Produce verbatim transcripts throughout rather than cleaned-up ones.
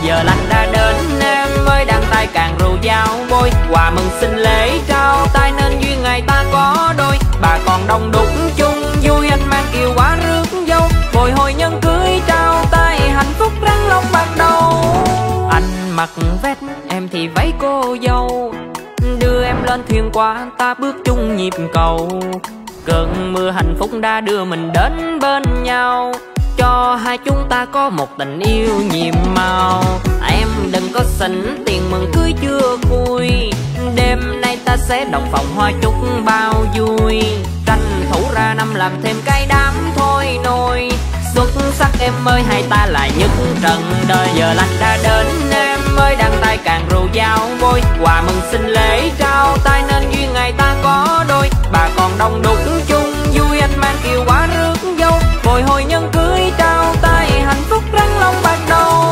giờ lành đã đến, em mới đăng tay càng rượu giao bôi. Quà mừng sinh lễ trao tay nên duyên ngày ta có đôi. Bà còn đông đúc chung vui, anh mang kiều quá rước dâu. Bồi hồi nhân cưới trao tay hạnh phúc răng long ban đầu. Anh mặc vest em thì váy cô dâu, đưa em lên thuyền qua ta bước chung nhịp cầu. Cơn mưa hạnh phúc đã đưa mình đến bên nhau, cho hai chúng ta có một tình yêu nhiệm màu. Em đừng có xỉn tiền mừng cưới chưa vui, đêm nay ta sẽ đọc phòng hoa chúc bao vui. Tranh thủ ra năm làm thêm cái đám thôi nôi, xuất sắc em ơi hay ta lại nhất trần đời. Giờ lành đã đến, em mới đăng tay càng rượu giao bôi. Quà mừng sinh lễ trao tay nên duyên ngày ta có đôi. Bà còn đông đúc chung vui, anh mang kiều quá rước dâu. Bồi hồi nhân cưới trao tay hạnh phúc răng long ban đầu.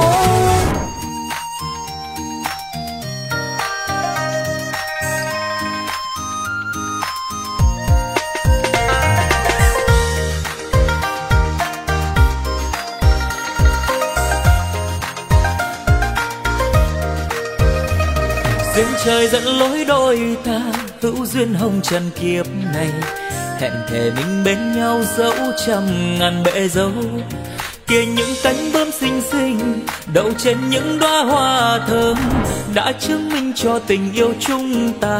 Duyên trời dẫn lối đôi ta, hữu duyên hồng trần kiếp này. Hẹn thề mình bên nhau dẫu trăm ngàn bể dâu. Kia những cánh bướm xinh xinh đậu trên những đóa hoa thơm, đã chứng minh cho tình yêu chúng ta.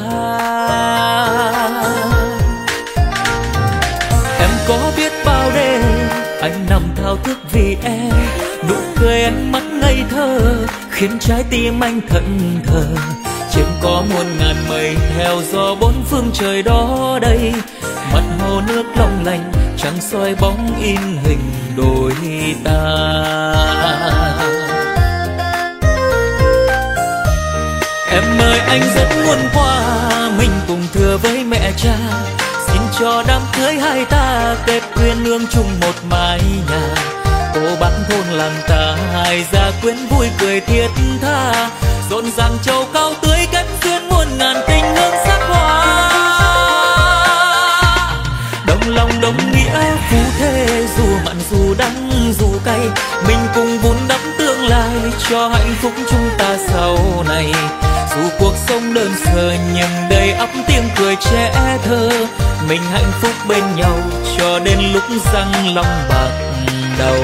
Em có biết bao đêm anh nằm thao thức vì em, nụ cười ánh mắt ngây thơ khiến trái tim anh thẫn thờ. Trên có muôn ngàn mây theo gió bốn phương trời đó đây, mặt hồ nước long lanh trăng soi bóng in hình đôi ta. Em ơi anh rất muốn qua mình cùng thưa với mẹ cha, xin cho đám cưới hai ta kết duyên nương chung một mái nhà. Cô bác thôn làng ta hai gia quyến vui cười thiết tha, rộn ràng châu cao tưới kết duyên muôn ngàn tình hương sắc hoa. Đồng lòng đồng nghĩa phú thế, dù mặn dù đắng dù cay, mình cùng vun đắp tương lai cho hạnh phúc chúng ta sau này. Dù cuộc sống đơn sơ nhưng đầy ắp tiếng cười trẻ thơ, mình hạnh phúc bên nhau cho đến lúc răng long bạc đầu.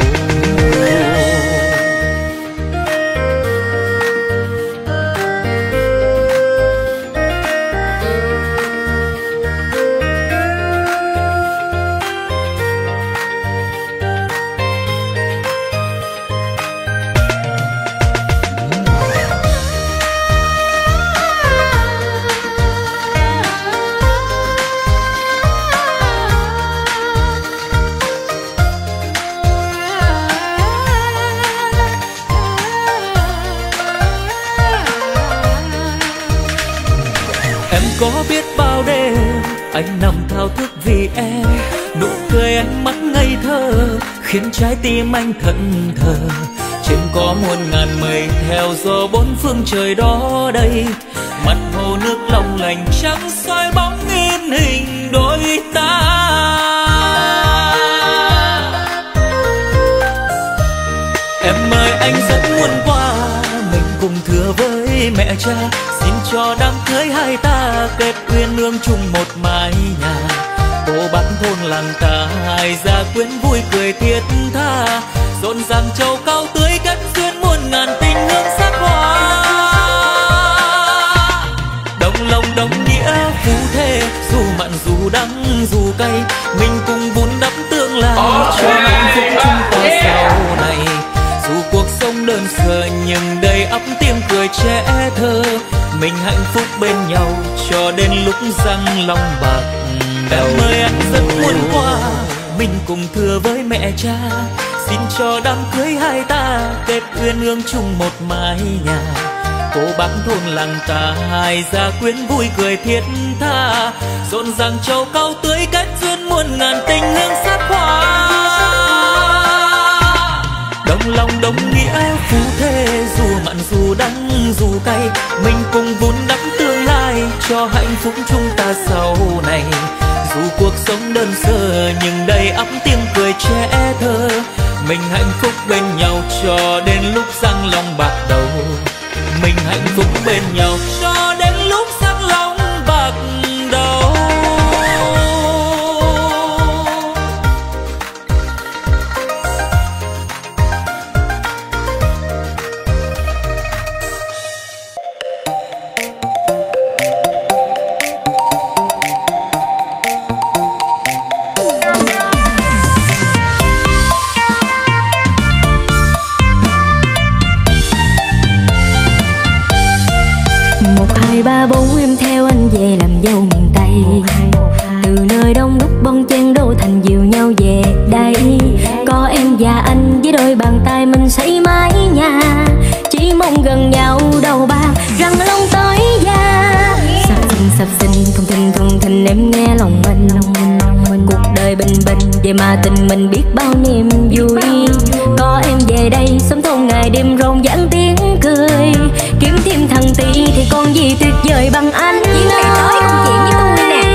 Có biết bao đêm anh nằm thao thức vì em, nụ cười ánh mắt ngây thơ khiến trái tim anh thẫn thờ. Trên có muôn ngàn mây theo gió bốn phương trời đó đây, mặt hồ nước long lanh trắng soi bóng in hình đôi ta. Em ơi anh rất muốn qua mình cùng thưa với mẹ cha, xin cho đám cưới hai ta kết duyên nương chung một mái nhà. Cô bác thôn làng ta hai gia quyến vui cười thiết tha, rộn ràng châu cao tưới kết duyên muôn ngàn tình hương sắc hoa. Đồng lòng đồng nghĩa phú thế, dù mặn dù đắng dù cay, mình cùng vun đắp tương lai cho hạnh phúc chúng ta sau này. Dù cuộc sống đơn sơ nhưng đầy ắp tiếng cười trẻ thơ, mình hạnh phúc bên nhau cho đến lúc răng long bạc đầu. Em ơi anh rất muốn qua mình cùng thưa với mẹ cha, xin cho đám cưới hai ta kết duyên nương chung một mái nhà. Cô bác thôn làng ta hai gia quyến vui cười thiết tha, rộn ràng châu cao tưới kết duyên muôn ngàn tình hương sắc hoa. Đồng lòng đồng nghĩa phú thế, dù mặn dù đắng dù cay, mình cùng vun đắp tương lai cho hạnh phúc chúng ta sau này. Dù cuộc sống đơn sơ nhưng đầy ắp tiếng cười trẻ thơ, mình hạnh phúc bên nhau cho đến lúc răng long bạc đầu. bên nhau cho đến lúc sắc long bạc đầu. Ba bốn em theo anh về làm dâu miền Tây, từ nơi đông đúc bon chen đô thành dìu nhau về đây. Có em và anh với đôi bàn tay mình xây mái nhà, chỉ mong gần nhau đầu ba răng long tới da. Sập sinh sập sinh thùng thình thùng thình em nghe lòng mình, cuộc đời bình bình vậy mà tình mình biết bao niềm vui. Có em về đây sống thôn ngày đêm rộn ràng tiếng cười, kiếm thêm thằng tỷ thì còn gì tuyệt vời bằng anh. Chỉ ngày tới công chuyện với tôi nè.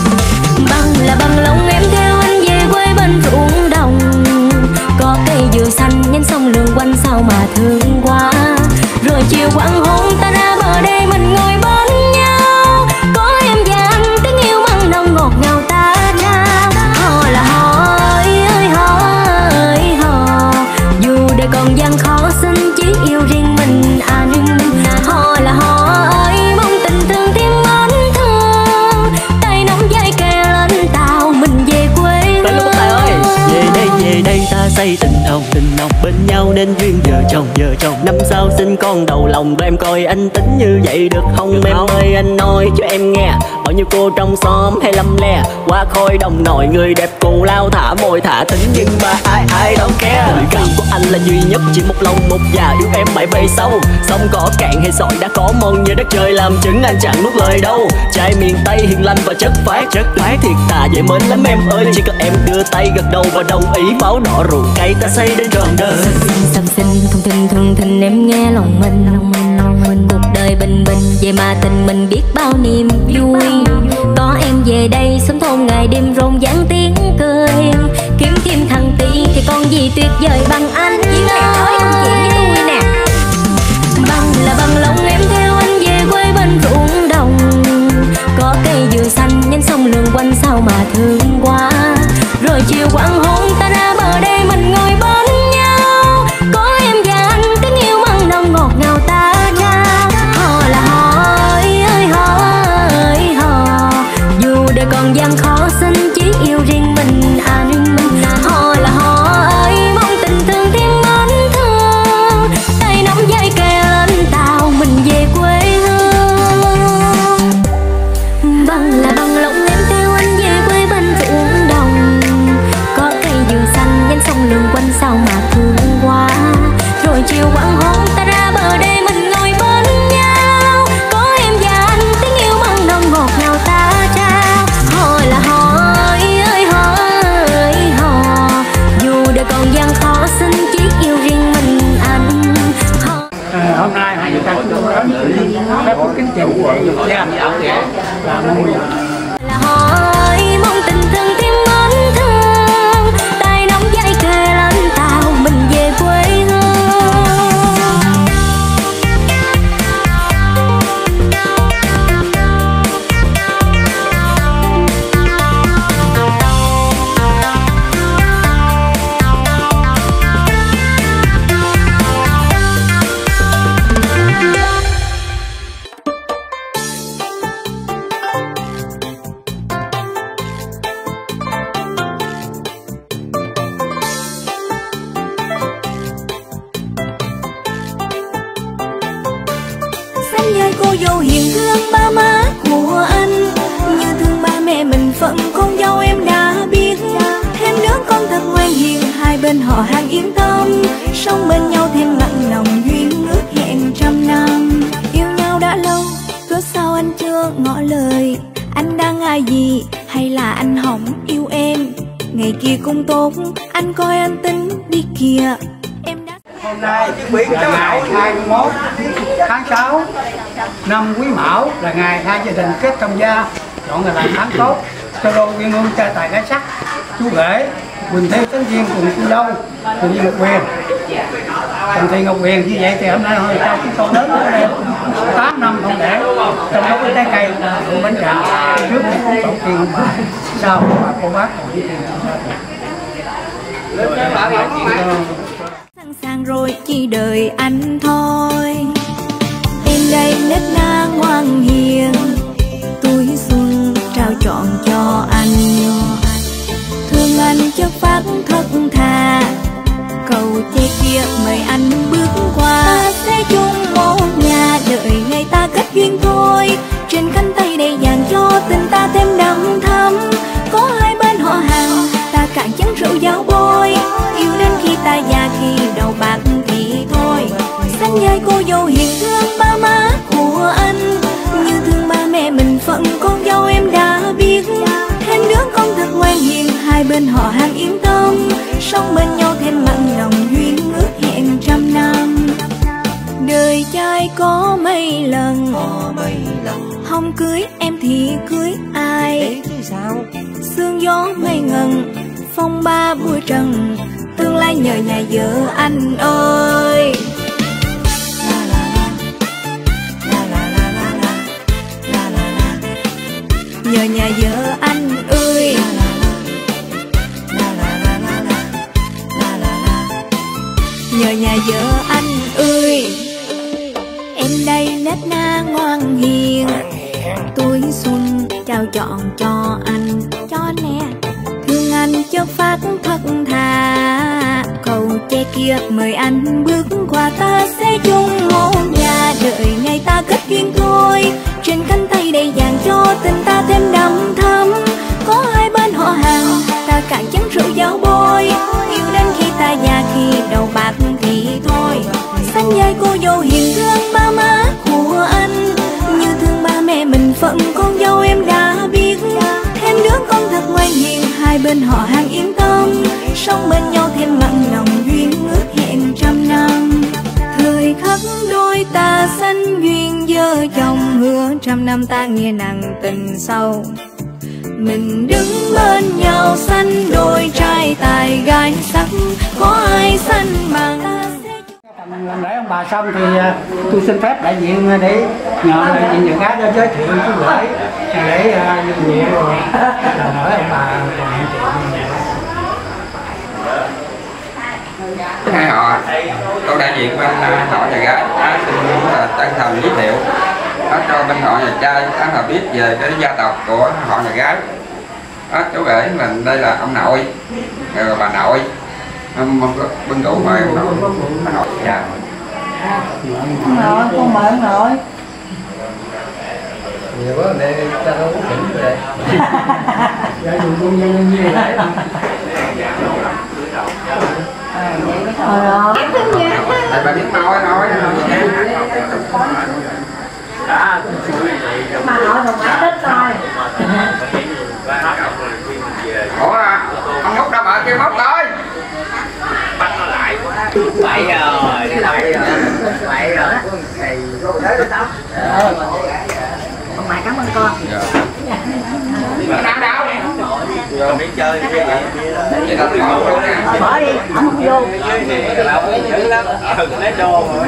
Bằng là bằng lòng em theo anh về quê bên ruộng đồng, có cây dừa xanh nhánh sông lượn quanh sao mà thương quá. Rồi chiều quang hôn ta ra bờ đây mình ngồi bên nhau, có em và anh tiếng yêu mặn nồng ngọt ngào ta trao. Hò là hò ơi ơi hò ơi hò, dù đời còn gian khó xin chỉ yêu riêng mình anh. Hò là hò ơi mong tình thương thêm mến thương, tay nắm vai kề lên tàu mình về quê hương. Tài ơi, về đây về đây ta xây tình nồng tình nồng bên nhau nên duyên vợ chồng vợ chồng. Năm sau sinh con đầu lòng em coi anh tính như vậy được không em ơi? Anh nói cho em nghe, bao nhiêu cô trong xóm hay lăm le qua khôi đồng nồi, người đẹp cù lao thả môi thả tính nhưng mà ai ai đâu care. Tình cảm của anh là duy nhất chỉ một lòng một già yêu em mãi bay sâu. Sông có cạn hay sỏi đã có mòn như đất trời làm chứng anh chẳng nuốt lời đâu. Trai miền Tây hiền lành và chất phái chất phái thiệt thà dễ mến lắm em ơi. Chỉ cần em đưa tay gật đầu và đồng ý máu đỏ rượu cay ta xây đến trọn đời. Sập sinh thùng thình thùng thình em nghe lòng mình, cuộc đời bình bình vậy mà tình mình biết bao niềm vui. Có em về đây sống thôn ngày đêm rộn ràng tiếng cười, kiếm thêm thằng tỷ thì còn gì tuyệt vời bằng anh. Chỉ ngày tới công chuyện với tôi nè. Bằng là bằng lòng em theo anh về quê bên ruộng đồng, có cây dừa xanh nhánh sông lượn quanh sao mà thương quá. Rồi chiều quang hôn ta ra bờ đây mình ngồi bên nhau, có em và anh tiếng yêu mặn nồng ngọt ngào ta trao. Hò là hò ơi ơi hò ơi hò, dù đời còn gian khó xin chỉ yêu riêng mình anh. Hò là hò ơi mong tình thương thêm mến thương, tay nắm vai kề lên tàu mình về quê hương. Bằng là bằng lòng em theo anh về quê bên ruộng đồng, có cây dừa xanh nhánh sông lượn quanh sao mà thương quá. Rồi chiều quang hôn ta ra bờ đây mình ngồi bên nhau, có em và anh tiếng yêu mặn nồng ngọt ngào ta trao. Hò là hò ơi ơi hò ơi hò, dù đời còn gian khó xin chỉ yêu riêng mình anh. À, hôm nay hai người ta chúng tôi đến phép kính trình với anh là mong là hò ơi mong tình thương thêm mến thương, tay nắm vai kề lên tàu mình về quê hương. Xanh nhơi cô dâu hiền thương ba má của anh, như thương ba mẹ mình phận con dâu em đã biết. Thêm nữa con thật ngoan hiền, hai bên họ hàng yên tâm, sống bên nhau thêm mặn nồng duyên ước hẹn trăm năm. Yêu nhau đã lâu, cớ sao anh chưa ngỏ lời? Anh đang ngại gì hay là anh hỏng yêu em? Ngày kia cũng tốt, anh coi anh tính đi kìa. Em đã hôm nay ngày hai mươi mốt tháng sáu năm Quý Mão là ngày hai gia đình kết thông gia, chọn ngày làm tháng tốt cho đôi uyên ương trai tài gái sắc. Chú rể Quỳnh Theo Tánh Duyên cùng cô dâu Quỳnh Ngọc Huyền, Trần Thị Ngọc Huyền. Như vậy thì hôm nay hồi sau chúng tôi đến ở đây tám năm không để trong đó cái trái cây của bánh trà trước này tổ tiên bà sau bà cô bác còn đi tiền sẵn sàng rồi chỉ đợi anh thôi. Em đây nết na ngoan hiền, tuổi xuân trao trọn cho anh. Thương anh chất phát thật thà, cầu che kia mời anh bước qua. Ta sẽ chung một nhà đợi ngày ta kết duyên thôi. Trên cánh tay đầy vàng cho tình ta thêm đậm thắm. Có hai bên họ hàng ta cạn chén rượu giao bôi. Yêu đến khi ta già khi đầu bạc thì thôi. Xanh vai cô dâu hiền thương ba má của anh, như thương ba mẹ mình phận con dâu em đã biết. Thêm đứa con thật ngoan hiền, hai bên họ hàng yên tâm, sống bên nhau thêm mặn nồng duyên ước hẹn trăm năm. Đời trai có mấy lần, không cưới em thì cưới ai? Sương gió mây ngần, phong ba bụi trần, tương lai nhờ nhà vợ anh ơi. Nhờ nhà vợ anh ơi. Nhờ nhà vợ anh ơi. Em đây nết na ngoan hiền, tuổi xuân trao trọn cho anh, cho nè. Thương anh chất phát thật thà, cầu che kia mời anh bước qua. Ta sẽ chung một nhà đợi ngày ta kết duyên thôi. Trên cánh tay đầy vàng cho tình ta thêm đậm thắm. Có hai bên họ hàng ta cạn chén rượu giao bôi. Yêu đến khi ta già khi đầu bạc thì thôi. Xanh vai cô dâu hiền thương ba má của anh, như thương ba mẹ mình phận con dâu em đã biết. Thêm đứa con thật ngoan hiền, hai bên họ hàng yên tâm, sống bên nhau thêm mặn nồng duyên ước hẹn trăm năm. Thời khắc đôi ta sanh duyên vợ chồng, hứa trăm năm ta nghe nặng tình sâu. Mình đứng bên nhau sanh đôi trai tài gái sắc, có ai sanh bằng. Làm lễ ông bà xong thì tôi xin phép đại diện để nhờ đại diện nhà gái cho giới thiệu chú rể để như vậy rồi là hỏi ông bà còn hiện chuyện. Hai họ, tôi đại diện bên họ nhà gái xin chân thành giới thiệu cho bên họ nhà trai là biết về cái gia tộc của họ nhà gái. Chú rể mình đây là ông nội, rồi bà nội. Bưng rượu mời ông nội. Bà nội chào. Ông nội, con mời ông nội. nhiều quá để ta đâu có chỉnh về. Dạ dùng công nhân như vậy. Ờ rồi. Tại bà biết nói nói. Mà nói đồng mãi thích thôi. Ủa ông Mốc đâu mà kêu Mốc tới. Bắt nó lại quá. Vậy rồi, vậy rồi. Vậy rồi. Ông ngoại cảm ơn con. Bữa nào đâu? Rồi đi chơi cái gì? Bỏ đi, không vô. Lấy đô rồi.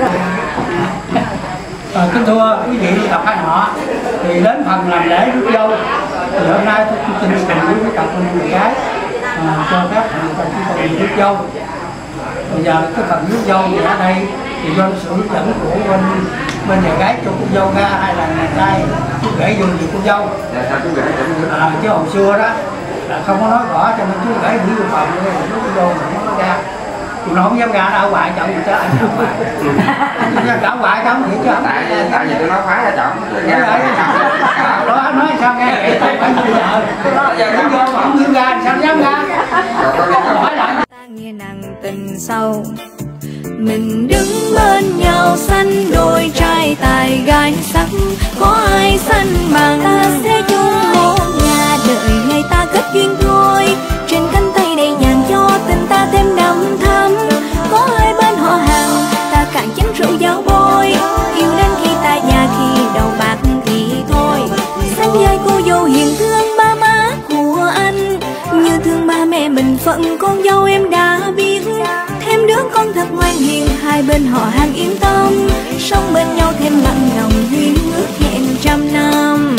À, kính thưa quý vị cặp hai họ, thì đến phần làm lễ rước dâu thì hôm nay tôi xin cùng với các cặp anh em gái à, cho phép hành phần chúng tôi rước dâu. Bây giờ cái phần rước dâu thì ở đây thì do sự hướng dẫn của bên bên nhà gái cho cô dâu ra hay là nhà trai chú rể dùng gì cô dâu. À, chứ hồi xưa đó là không có nói rõ cho nên chú rể đi vô phòng để rước cô dâu mà không có ra. Tụi nó không dám ra đâu hoài chồng người ta anh không hoài. Anh ra cả hoài không vậy chứ. Tại tại vì tôi nói phá ra chồng. Đó nói sao nghe vậy tại phải bây giờ. Giờ nó vô mà không dám ra sao dám ra. Hỏi lại. Ta nghe nàng tình sâu. Mình đứng bên nhau sanh đôi trai tài gái sắc, có ai sanh bằng. Ta sẽ chung một nhà đợi ngày ta kết duyên thôi. Trên cánh tay đầy vàng cho tình ta thêm đậm thắm. Có hai bên họ hàng ta cạn chén rượu giao bôi. Yêu đến khi ta già khi đầu bạc thì thôi. Xanh vai cô dâu hiền thương ba má của anh, như thương ba mẹ mình phận con dâu em đã biết. Thêm đứa con thật ngoan hiền. hai bên họ hàng yên tâm, sống bên nhau thêm mặn nồng duyên ước hẹn trăm năm.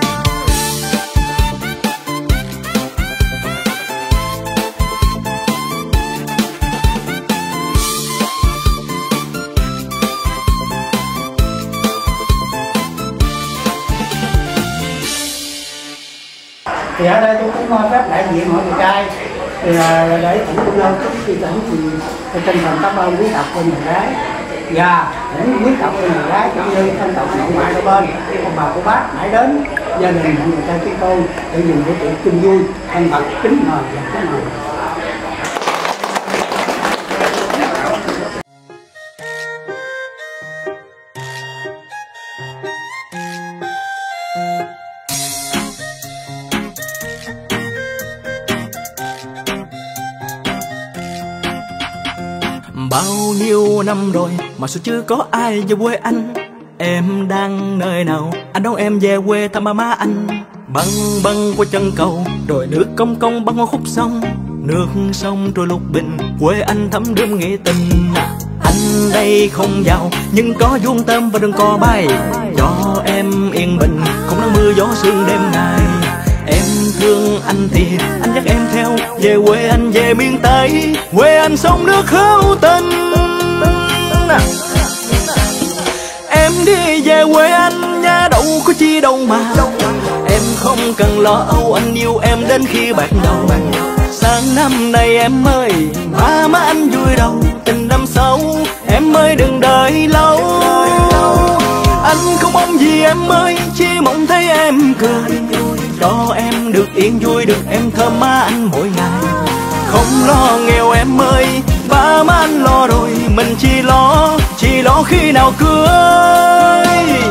Thì ở đây tôi cũng phép đại diện mọi người trai thì để cũng cũng lâu trước khi tỉnh thì tinh thần cảm ơn quý tộc của người gái và những quý tộc của người gái cũng như thân tộc nội ngoại đôi bên, ông bà cô bác hãy đến gia đình mọi người trai chúng tôi để dùng bữa tiệc chung vui thân mật kính mời và kính mời. Bao nhiêu năm rồi mà sao chưa có ai về quê anh? Em đang nơi nào? Anh đón em về quê thăm ba má anh. Băng băng qua chân cầu, rồi nước cong cong băng qua khúc sông. Nước sông trôi lục bình, quê anh thắm đượm nghĩa tình. Anh đây không giàu nhưng có vuông tôm và đừng cò bay, cho em yên bình không nắng mưa gió sương đêm ngày. Em thương anh thì anh dắt em theo về quê anh, về miền Tây, quê anh sông nước hữu tình. Em đi về quê anh nhà đâu có chi đâu mà, em không cần lo âu, anh yêu em đến khi bạc đầu. Sang năm này em ơi, ba má anh vui đâu, tình năm sau em ơi đừng đợi lâu. Anh không mong gì em ơi, chỉ mong thấy em cười, cho em được yên vui, được em thơm má anh mỗi ngày. Không lo nghèo em ơi, ba má anh lo rồi, mình chỉ lo, chỉ lo khi nào cưới.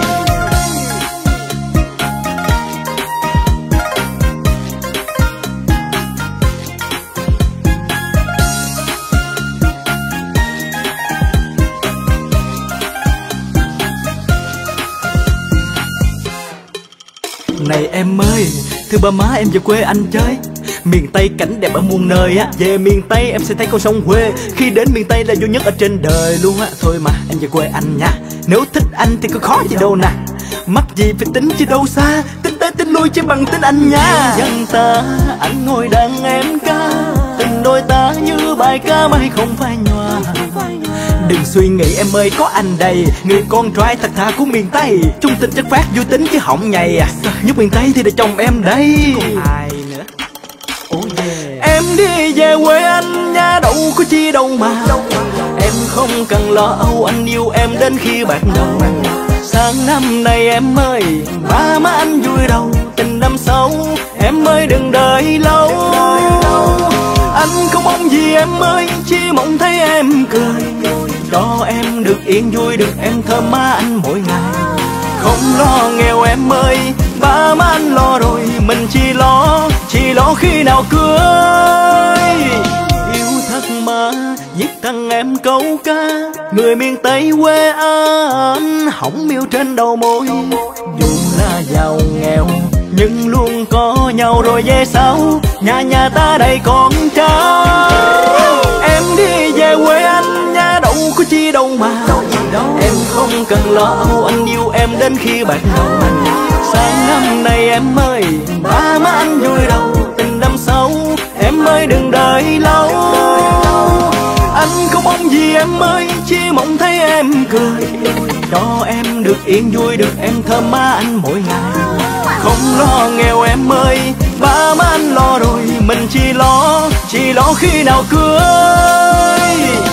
Này em ơi, thưa ba má em về quê anh chơi. Miền Tây cảnh đẹp ở muôn nơi á, về miền Tây em sẽ thấy con sông quê. Khi đến miền Tây là vui nhất ở trên đời luôn á. Thôi mà em về quê anh nha, nếu thích anh thì có khó gì đâu nè. Mắc gì phải tính chứ đâu xa, tính tới tính lui chỉ bằng tính anh nha. Dân ta anh ngồi đàn em ca, tình đôi ta như bài ca mai không phai nhòa. Đừng suy nghĩ em ơi, có anh đây, người con trai thật thà của miền Tây, trung tình chất phát vui tính chứ hỏng nhầy à. Nhất miền Tây thì để chồng em đây. Còn ai nữa? Oh yeah. Em đi về quê anh nhà đâu có chi đâu mà, em không cần lo âu, anh yêu em đến khi bạc đầu. Sang năm này em ơi, ba má anh vui đâu, tình năm sau em ơi đừng đợi lâu. Anh không mong gì em ơi, chỉ mong thấy em cười, cho em được yên vui, được em thơm má anh mỗi ngày. Không lo nghèo em ơi, ba má anh lo rồi, mình chỉ lo, chỉ lo khi nào cưới. Yêu thật mà viết thằng em câu ca, người miền Tây quê anh hỏng miêu trên đầu môi. Dù là giàu nghèo nhưng luôn có nhau, rồi về sau nhà nhà ta đầy con cháu. Em đi về quê anh nhà đâu có chi đâu mà, em không cần lo âu, anh yêu em đến khi bạc đầu. Sang năm này em ơi, ba má anh vui đâu, tình năm sau em ơi đừng đợi lâu. Anh không mong gì em ơi, chỉ mong thấy em cười, cho em được yên vui, được em thơm má anh mỗi ngày. Không lo nghèo em ơi, ba má anh lo rồi, mình chỉ lo, chỉ lo khi nào cưới.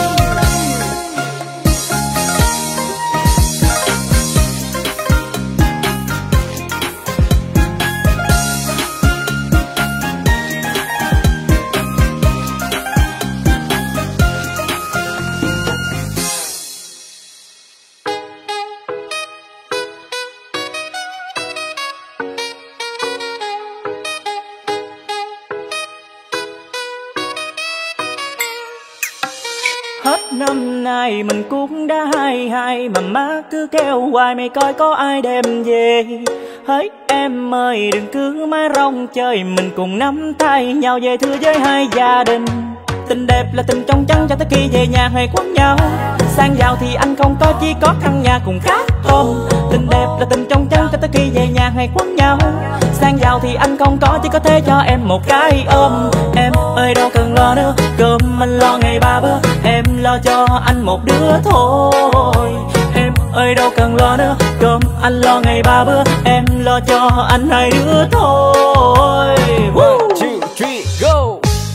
Hết năm nay mình cũng đã hai hai, mà má cứ kêu hoài mày coi có ai đem về. Hỡi em ơi đừng cứ mãi rong chơi, mình cùng nắm tay nhau về thưa với hai gia đình. Tình đẹp là tình trong trắng cho tới khi về nhà huề quấn nhau. Sang giàu thì anh không có, chỉ có căn nhà cùng cát tôm. Tình đẹp là tình trong trắng cho tới khi về nhà huề quấn nhau. Sang giàu thì anh không có, chỉ có thể cho em một cái ôm. Em ơi đâu cần lo nữa, cơm anh lo ngày ba bữa. Em lo cho anh một đứa thôi. Em ơi đâu cần lo nữa, cơm anh lo ngày ba bữa. Em lo cho anh hai đứa thôi. One, two, three, go.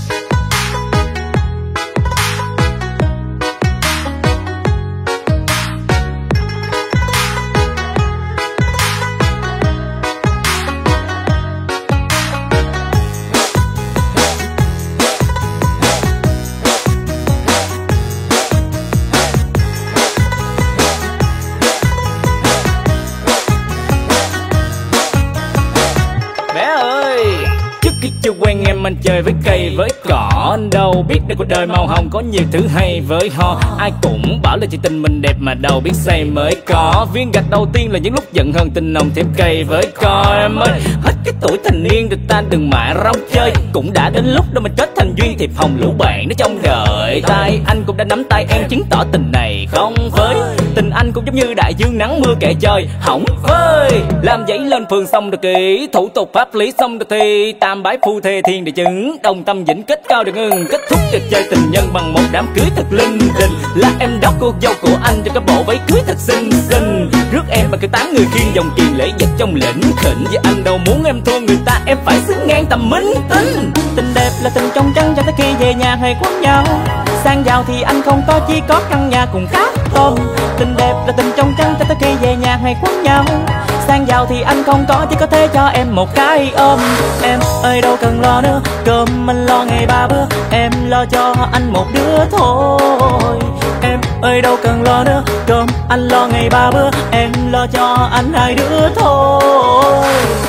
Chưa quen em anh chơi với cây với cỏ, anh đâu biết được cuộc đời màu hồng có nhiều thứ hay với ho. Ai cũng bảo là chị tình mình đẹp mà đâu biết say mới có. Viên gạch đầu tiên là những lúc giận hơn tình nồng thêm cây với co. Em ơi hết cái tuổi thành niên thì ta đừng mãi rong chơi. Cũng đã đến lúc đâu mình kết thành duyên thiệp hồng lũ bạn để trong đời. Tay anh cũng đã nắm tay em chứng tỏ tình này không với. Tình anh cũng giống như đại dương nắng mưa kệ trời hỏng vơi. Làm giấy lên phường xong được kỹ, thủ tục pháp lý xong được thì tam bái phu thề thiên địa chứng, đồng tâm vĩnh kết cao được ngừng. Kết thúc cuộc chơi tình nhân bằng một đám cưới thật linh đình. Là em đốc cô dâu của anh cho cái bộ váy cưới thật xinh xinh. Rước em mà cứ tám người khiên dòng kiền lễ vật trong lĩnh khỉnh. Và anh đâu muốn em thua người ta, em phải xứng ngang tầm minh tinh. Tình đẹp là tình trong trắng cho tới khi về nhà huề quấn nhau. Sang giàu thì anh không có, chỉ có căn nhà cùng cát tôm. Tình đẹp là tình trong trắng cho tới khi về nhà huề quấn nhau. Sang giàu thì anh không có, chỉ có thể cho em một cái ôm. Em ơi đâu cần lo nữa, cơm anh lo ngày ba bữa. Em lo cho anh một đứa thôi. Em ơi đâu cần lo nữa, cơm anh lo ngày ba bữa. Em lo cho anh hai đứa thôi.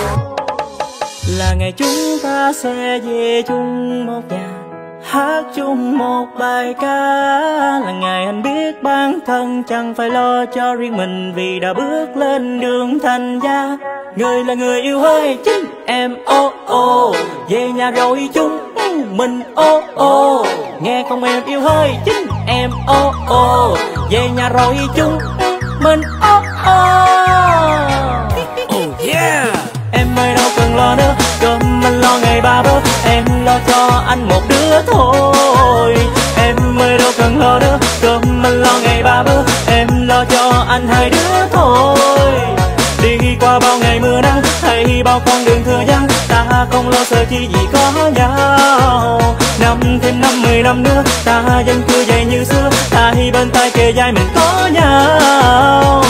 Là ngày chúng ta sẽ về chung một nhà, hát chung một bài ca. Là ngày anh biết bản thân chẳng phải lo cho riêng mình, vì đã bước lên đường thành gia. Người là người yêu hơi chính em ô ô, về nhà rồi chung mình ô ô. Nghe không em yêu hơi chính em ô ô, về nhà rồi chung mình ô ô. Oh yeah. Em ơi đâu cần lo nữa, cơm anh lo ngày ba bữa. Em lo cho anh một đứa thôi. Em ơi đâu cần lo nữa, cơm anh lo ngày ba bữa. Em lo cho anh hai đứa thôi. Đi qua bao ngày mưa nắng hay bao con đường thừa vắng, ta không lo sợ chi vì có nhau. Năm thêm năm mười năm nữa, ta vẫn cứ vậy như xưa. Ta hi bên tay kề vai mình có nhau.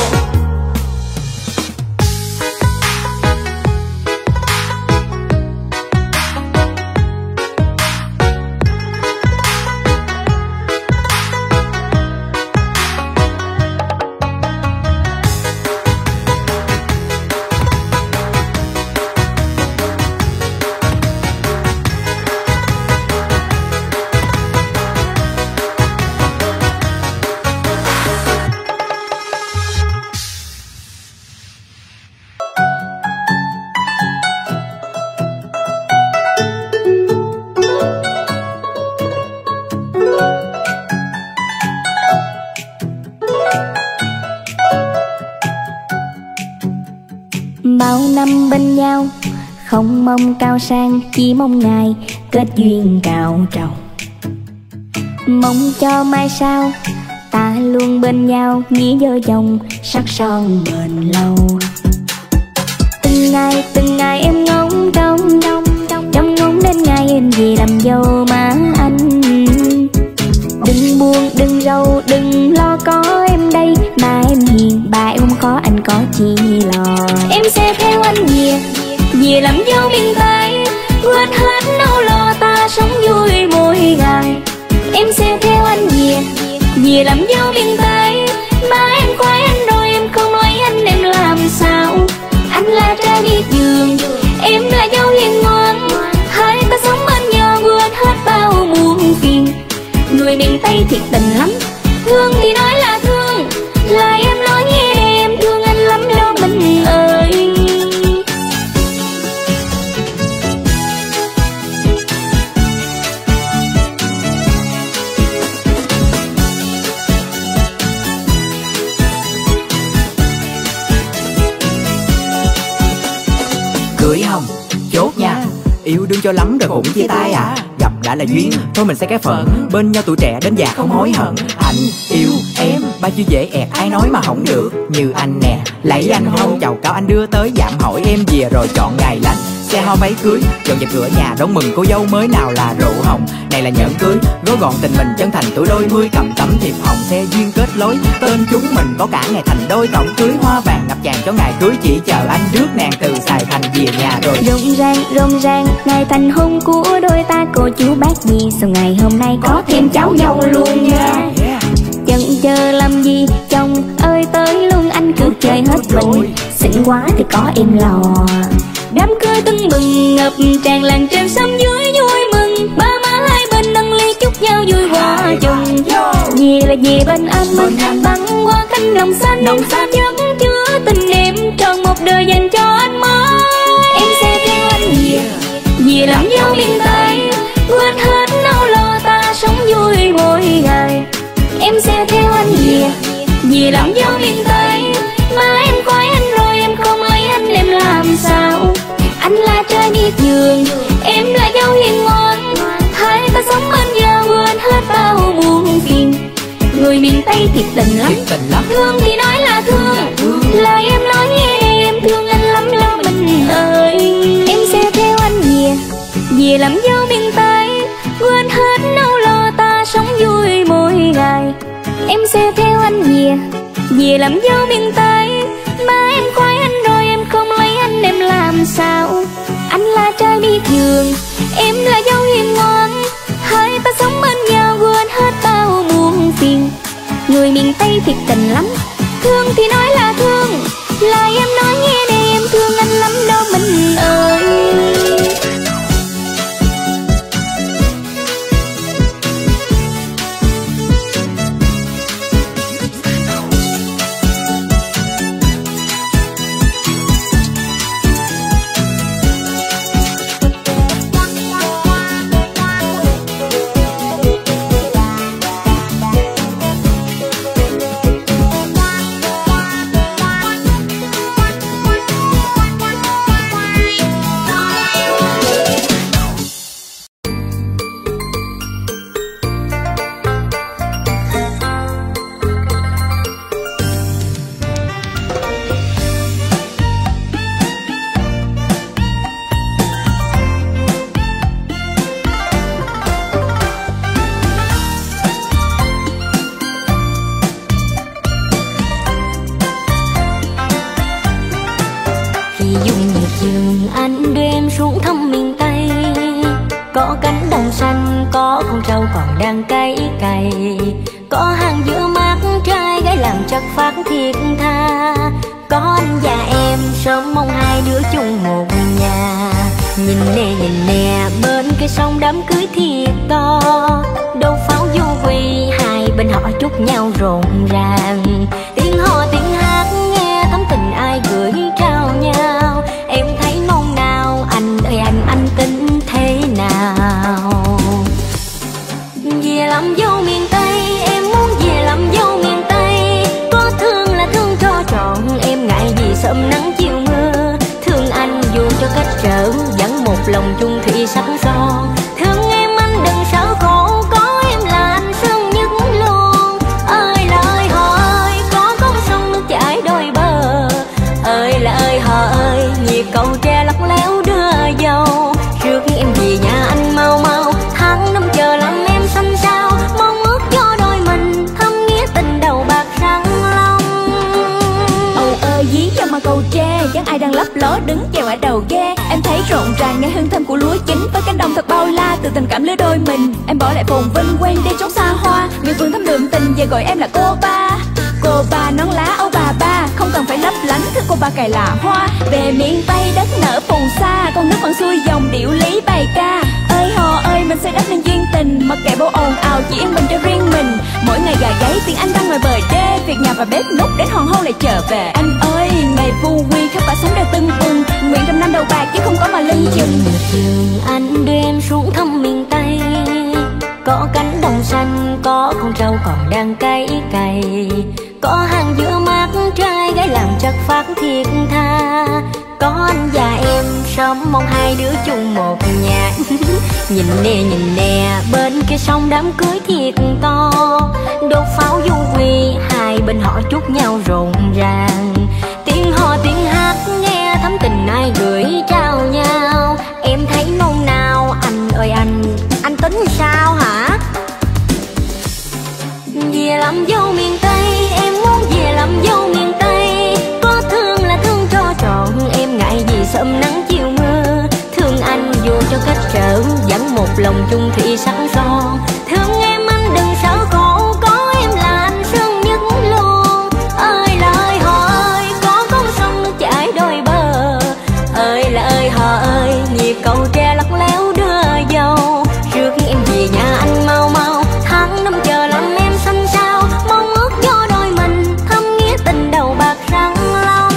Bao năm bên nhau, không mong cao sang, chỉ mong ngày kết duyên cao trầu. Mong cho mai sau, ta luôn bên nhau, nghĩa vợ chồng sắc son bền lâu. Từng ngày, từng ngày em ngóng trông, trông ngóng đến ngày em về làm dâu má anh. Đừng buồn, đừng rầu, đừng lo có em đây. Ba em hiền, ba em không khó, anh có chi lo. Em sẽ theo anh về, về làm dâu miền Tây. Quên hết nỗi lo, ta sống vui mỗi ngày. Em sẽ theo anh về, về làm dâu miền Tây. Ba em khoái anh rồi, em không nói anh em làm sao. Anh là trai đi giường, em là dâu hiền ngoan. Hai ta sống bên nhau, quên hết bao muộn phiền. Người miền Tây thiệt tình lắm, thương thì nói là thương, lại em nói nghe để em thương anh lắm đâu mình ơi. cho lắm rồi cũng chia tay à. Gặp đã là duyên, thôi mình sẽ cái phận, bên nhau tuổi trẻ đến già không hối hận. Anh yêu em, ba chữ dễ ẹt ai nói mà không được. Như anh nè, lấy anh hôn chào cao anh đưa tới dạm hỏi em về rồi chọn ngày lành. Xe hoa váy cưới, dọn dẹp cửa nhà đón mừng cô dâu mới nào là rượu hồng. Này là nhẫn cưới, gói gọn tình mình chân thành tuổi đôi mươi, cầm tấm thiệp hồng xe duyên kết lối. Tên chúng mình có cả ngày thành đôi, tổng cưới hoa vàng ngập tràn cho ngày cưới. Chỉ chờ anh rước nàng từ Sài Thành về nhà rồi. Rộn ràng rộn ràng ngày thành hôn của đôi ta, cô chú bác gì sau ngày hôm nay có thêm cháu dâu luôn nha. Chần chờ làm gì chồng ơi tới luôn, anh cứ chơi hết mình, xinh quá thì có em lò. Đám cưới tưng bừng ngập tràn làng trên xóm dưới vui mừng, ba má hai bên nâng ly chúc nhau vui hòa chừng. Vì là về bên anh mình băng qua cánh đồng xanh, chất chứa tình em tròn một đời dành cho anh mới. Em sẽ theo anh về, về làm dâu miền Tây, quên hết nỗi lo ta sống vui mỗi ngày. Em sẽ theo anh về, về làm dâu miền Tây, mà em coi anh rồi em không lấy anh em làm sao. Anh là trai miệt vườn, em là dâu hiền ngoan, hai ta sống bên nhau quên hết bao buồn phiền. Người miền Tây thiệt tình lắm, thương thì nói là thương, lời em nói nghe em thương anh lắm lo mình ơi. Em sẽ theo anh về, về làm dâu miền Tây, quên hết nỗi lo ta sống vui mỗi ngày. Em sẽ theo anh về, về làm dâu miền Tây, mà em coi anh rồi em không lấy anh em làm sao. Anh là trai miệt vườn, em là dâu hiền ngoan, hai ta sống bên nhau quên hết bao buồn phiền. Người miền Tây thiệt tình lắm, thương thì nói là thương, lời em nói nghe đây em thương anh lắm đâu mình ơi. Rau còn đang cay cày, có hàng giữa mắt trai gái làm chất phát thiệt tha. Có anh và em sớm mong hai đứa chung một nhà. Nhìn nè nhìn nè bên cái sông đám cưới thiệt to, đâu pháo du quỳ hai bên họ chúc nhau rộn ràng. Tiếng hò tiếng hát nghe thắm tình ai gửi trao nhau. Em thấy nôn nao anh ơi anh anh tính thế nào? Về làm dâu miền Tây, em muốn về làm dâu miền Tây. Có thương là thương cho trọn, em ngại gì sớm nắng chiều mưa. Thương anh dù cho cách trở, vẫn một lòng chung thủy sắc son. Thương em anh đừng sợ khổ, có em là anh sương nhất luôn. Ơi là ơi họ ơi, có con sông nước chảy đôi bờ. Ơi là ơi họ ơi, nhịp cầu tre lắc léo đưa dâu. Trước em về nhà anh mau mau, tháng năm chờ lắm em xanh sao. Mong ước cho đôi mình thâm nghĩa tình đầu bạc răng long. Âu ơi dí cho mà cầu tre, chẳng ai đang lấp ló đứng chèo ở đầu ghe. Em thấy rộn ràng nghe hương thơm của lúa chín, với cánh đồng thật bao la từ tình cảm lứa đôi mình. Em bỏ lại phồn vinh quen đi trốn xa hoa, người phương thắm đường tình về gọi em là cô ba. Cô ba nón lá âu bà ba, không cần phải lấp lánh thứ cô ba cài là hoa. Về miền Tây đất nở phù sa, con nước vẫn xuôi dòng điệu lý bài ca. Ơi hò ơi mình xây đắp nên duyên tình, mặc kệ bao ồn ào chỉ yên bình cho riêng mình. Mỗi ngày gà gáy tiếng Anh đang ngoài bờ đê, việc nhà và bếp nút đến hoàng hôn lại trở về. Anh ơi ngày vu quy khắp cả sống đời tưng bừng, nguyện trăm năm đầu bạc chứ không có mà lưng chừng. Trường anh đưa em xuống thăm miền Tây, có cánh đồng xanh, có con trâu còn đang cày cày. Có hàng giữa mắt trai gái làm chất phát thiệt tha. Có anh và em sớm mong hai đứa chung một nhà. Nhìn nè nhìn nè bên kia sông đám cưới thiệt to, đốt pháo du quy hai bên họ chúc nhau rộn ràng. Tiếng hò tiếng hát nghe thắm tình ai gửi trao nhau. Em thấy nôn nao anh ơi anh, anh tính sao hả? Về làm dâu miền Tây, em muốn về làm dâu miền Tây. Có thương là thương cho trọn, em ngại gì sớm nắng chiều mưa. Thương anh dù cho cách trở, vẫn một lòng chung thủy sắc son. Thương em anh đừng sợ khổ, có em là anh sương nhất luôn. Ơi là ơi họ ơi, có con sông nước chảy đôi bờ. Ơi là ơi họ ơi, nhịp cầu tre lắc léo đưa dâu. Rước em về nhà anh mau mau, tháng năm chờ làm em xanh sao. Mong ước cho đôi mình thâm nghĩa tình đầu bạc răng long.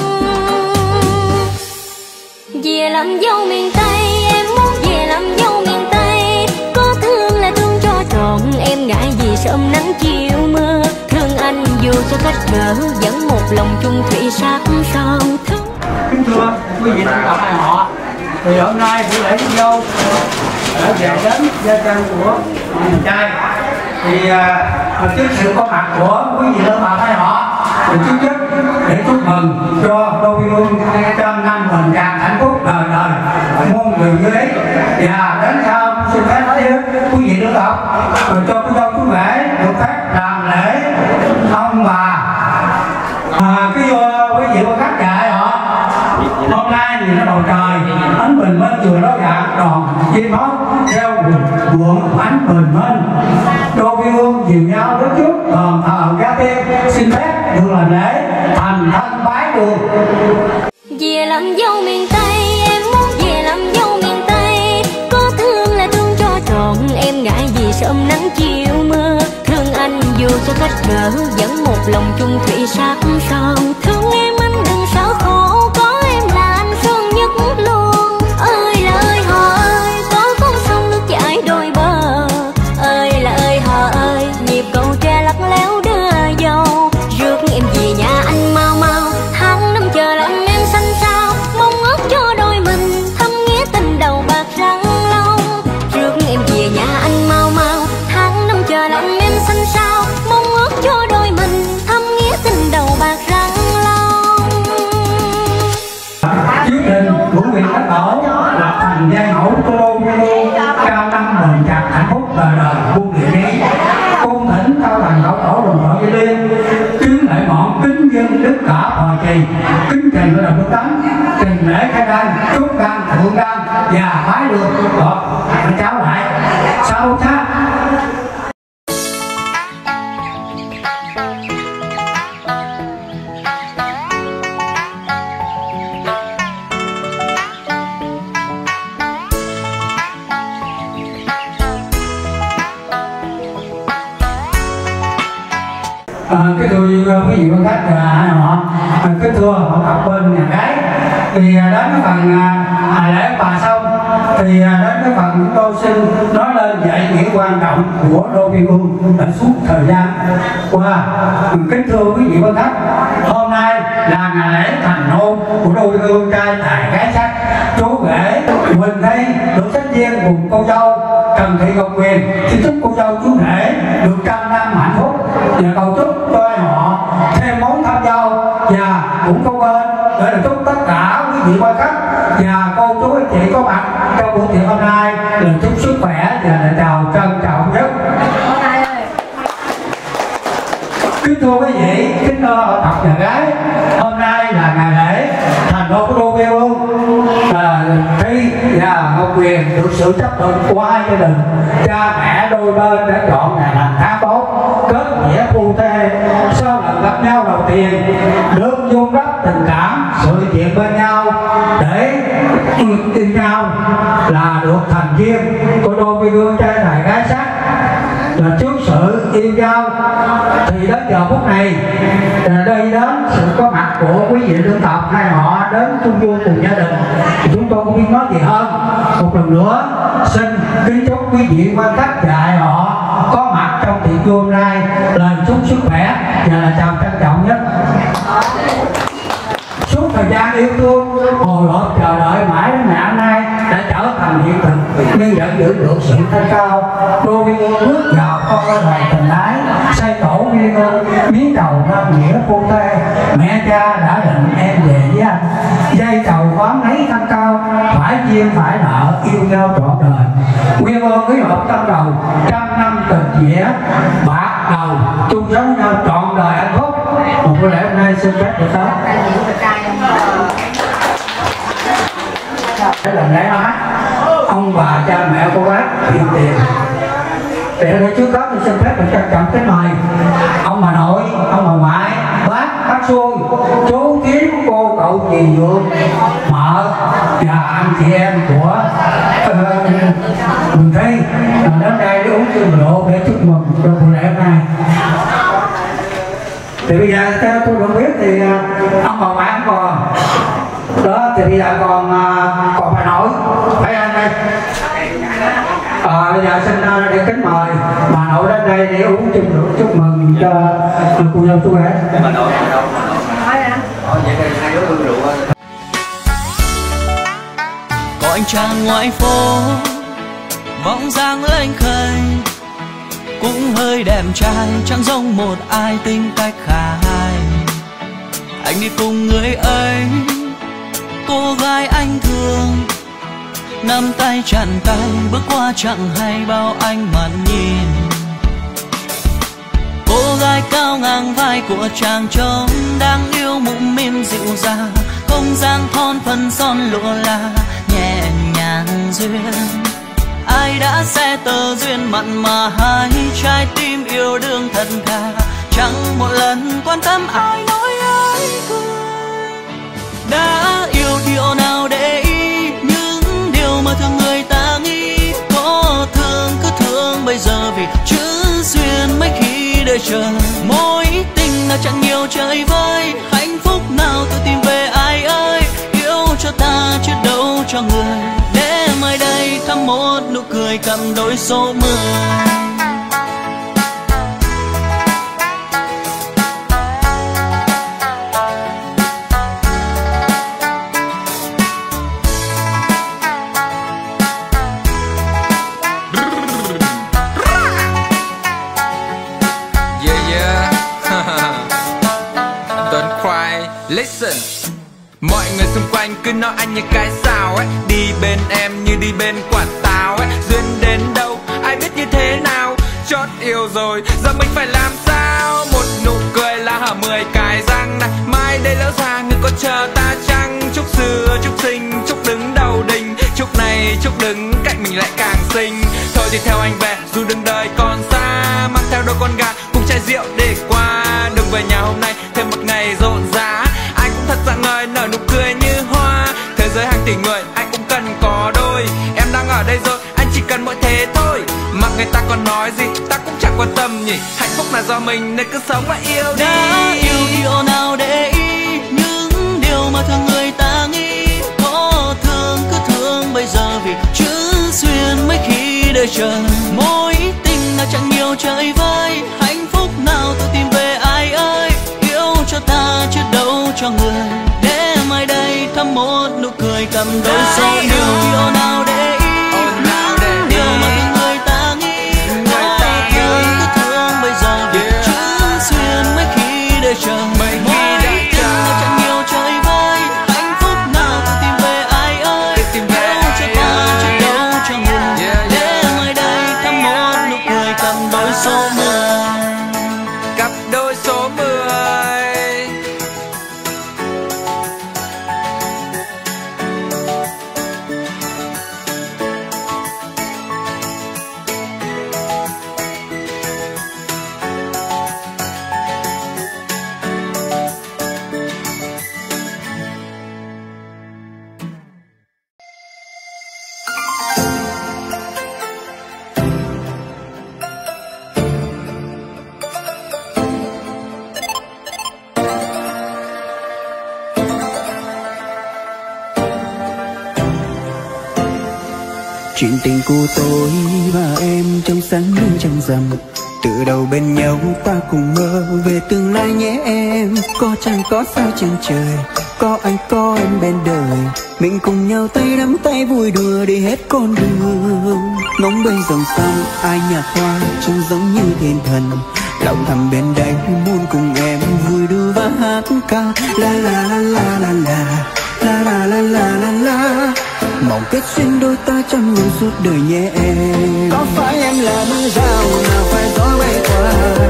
Về làm dâu miền Tây, em muốn về làm dâu miền Tây. Có thương là thương cho trọn, em ngại gì sớm nắng chiều mưa. Thương anh dù cho cách trở, vẫn một lòng chung thủy sắc son. Kính thưa quý vị đồng bào hai họ, thì hôm nay buổi lễ rước dâu đã về đến gia trang của nhà trai. Thì uh, trước sự có mặt của quý vị đồng bào hai họ, thì trước nhất để chúc mừng cho đôi hương trăm năm bình an hạnh phúc đời đời muôn người dưới. Và đến sau xin phép nói với quý vị đồng bào rồi cho cô dâu chú rể được phép làm lễ ông bà. À, cái uh, quý vị và các dạy họ hôm nay nhìn nó bầu trời ánh bình minh vừa đó dạng đòn chim hót reo buồn ánh bình minh. Đôi quê hương dìu nhau đến trước còn thờ gia tiên, xin phép được làm lễ thành thân bái đường. Về làm dâu miền Tây, em muốn về làm dâu miền Tây. Có thương là thương cho trọn, em ngại gì sớm nắng chiều mưa. Thương anh dù cho cách trở, vẫn một lòng chung thủy sắc son. Thương em anh đừng sợ khổ, có em là anh sương nhất luôn. Ơi là ơi họ ơi, có con sông nước chảy đôi bờ. Ơi là ơi họ ơi, nhịp cầu tre lắc léo đưa dâu. Rước em về nhà anh mau mau, tháng năm chờ làm em xanh sao. Mong ước cho đôi mình thâm nghĩa tình đầu bạc răng long. Rước em về nhà anh mau mau, tháng năm chờ làm em xanh sao. Mong ước cho đôi mình thâm nghĩa tình đầu bạc răng long. Quyết định của huyện Đất Tổ là thành giai mẫu của đôi quê hương cao năm bền chặt hạnh phúc đời đời buôn địa lý. Cung thỉnh cao thành lão tổ đồng đội với liên chứng lễ mọn kính dân đức cả hòa trì kính trình với đồng đức tánh trình lễ khai đăng chúc căn thượng đăng và phái đường gọt anh cháu lại sau sát. À, cái thưa quý vị và khách hai họ, cái thưa họ cặp bên nhà gái thì đến cái phần à, lễ bà xong thì đến cái phần chúng tôi xin nói lên dạy nghĩa quan trọng của đôi quê hương đã suốt thời gian qua. Kính thưa quý vị và khách, hôm nay là ngày lễ thành hôn của đôi quê hương trai tài gái sắc. Chú rể Quỳnh Thi được sách viên cùng cô dâu Trần Thị Ngọc Quyền xin chúc cô dâu chú rể được trăm năm hạnh phúc và cầu chúc cho họ thêm món thăm dâu và cũng có bên để được chúc tất cả quý vị quan khách và cô chú anh chị có mặt trong buổi tiệc hôm nay lời chúc sức khỏe và lời chào trân trọng nhất. Kính thưa quý vị, kính thưa hội tập nhà gái, hôm nay là ngày lễ thành hôn của đôi quê hương Thi và Ngọc Quyền được sự chấp thuận của hai gia đình, cha mẹ đôi bên đã chọn ngày làm tháng tốt kết nghĩa phu thê. Sau lần gặp nhau đầu tiên được vun đắp tình cảm sự chuyện bên nhau để yêu nhau là được thành viên của đôi quê hương trai tài gái sắc. Là trước sự yêu nhau thì đến giờ phút này đây đến sự có mặt của quý vị lương tộc hai họ đến chung vui cùng gia đình thì chúng tôi không biết nói gì hơn. Một lần nữa xin kính chúc quý vị quan khách và hai họ có mặt trong tiệc vui hôm nay lời chúc sức khỏe và là chào trân trọng nhất. Suốt thời gian yêu thương hồi hộp chờ đợi mãi đến ngày hôm nay nhưng vẫn giữ được sự thanh cao. Đô Viên Ương bước vào con ơi này tình ái, xây tổ Viên Ương miếng trầu nam nghĩa phu thê. Mẹ cha đã định em về với anh, dây trầu quán lấy thanh cao, phải duyên phải nợ yêu nhau trọn đời. Viên Ương ký hợp tâm đầu, trăm năm tình nghĩa bạc đầu, chung sống nhau trọn đời hạnh phúc. Một buổi lễ hôm nay xin phép được hết. Đây là lễ hóa ông bà cha mẹ cô bác tiền tiền. Để ở đây trước đó tôi xin phép được trân trọng kính mời ông bà nội, ông bà ngoại, bác, bác xuôi, chú thím, cô cậu dì dượng, mợ và anh chị em của Quỳnh Thi đến đây để uống rượu rượu để chúc mừng cho buổi lễ hôm nay. Thì bây giờ theo tôi được biết thì ông bà ngoại không còn đó, thì bây giờ còn còn bà nội phải anh đây. À, bây giờ xin uh, để kính mời bà nội đến đây để uống chung rượu chúc mừng cho cô dâu chú rể. Bà nội ở đâu? Nói hả? Ờ, vậy thì hai đứa uống rượu. Có anh chàng ngoài phố bóng dáng lênh khênh, cũng hơi đẹp trai, chẳng giống một ai tính cách khai. Anh đi cùng người ấy, cô gái anh thương, nắm tay chặn tay bước qua chẳng hay bao ánh mắt nhìn. Cô gái cao ngang vai của chàng trông đáng yêu, mũm mĩm dịu dàng, không gian thon phần son lụa là nhẹ nhàng duyên. Ai đã sẽ tờ duyên mặn mà hai trái tim yêu đương thật thà, chẳng một lần quan tâm ai nói ai cười. Đã yêu điều nào để ý những điều mà thường người ta nghĩ, có thương cứ thương bây giờ vì chữ duyên mấy khi đợi chờ. Mối tình nào chẳng nhiều trời vơi, hạnh phúc nào tự tìm về ai ơi, yêu cho ta chứ đâu cho người. Để mai đây thăm một nụ cười cầm đôi số mười. Listen, mọi người xung quanh cứ nói anh như cái sao ấy, đi bên em như đi bên quả táo ấy. Duyên đến đâu ai biết như thế nào, chót yêu rồi giờ mình phải làm sao. Một nụ cười là hở mười cái răng này, mai đây lỡ ra người có chờ ta chăng. Chúc xưa chúc sinh chúc đứng đầu đình, chúc này chúc đứng cạnh mình lại càng xinh. Thôi thì theo anh về dù đường đời còn xa, mang theo đôi con gà cùng chai rượu để qua. Đừng về nhà hôm nay thêm một ngày rộn rã, anh cũng thật rạng ngời nở nụ cười như hoa. Thế giới hàng tỷ người anh cũng cần có đôi, em đang ở đây rồi anh chỉ cần mỗi thế thôi. Mặc người ta còn nói gì ta cũng chẳng quan tâm nhỉ, hạnh phúc là do mình nên cứ sống và yêu đi. Đã yêu điều nào để ý những điều mà thường người ta nghĩ, có thương cứ thương bây giờ vì chữ duyên mấy khi đợi chờ. Mối tình nào chẳng nhiều trời vơi, hạnh phúc nào tự tìm về ai ơi, yêu cho ta chứ đâu cho người. Để mai đây thăm một nụ cười cầm đôi số yêu điều nào để ý những điều mà thường người ta nghĩ, có thương cứ thương bây giờ vì chữ duyên mấy khi đợi chờ. Mối tình nào chẳng nhiều trời vơi, hạnh phúc nào tự tìm về ai ơi, yêu cho ta chứ đâu cho người. Để mai đây thăm một nụ cười cầm đôi số mười. Cặp đôi số mười. Chuyện tình của tôi và em trong sáng nhưng trăng rằm, từ đầu bên nhau ta cùng mơ về tương lai nhé em. Có chăng có sao trên trời, có anh có em bên đời, mình cùng nhau tay nắm tay vui đùa đi hết con đường. Ngóng bên dòng sông ai nhạt hoa trông giống như thiên thần, lòng thầm bên đây muốn cùng em vui đùa và hát ca la la la la la la la la la la la. Mong kết duyên đôi ta trong lòng suốt đời nhé em. Có phải em là mưa rào nào phải gió bay qua,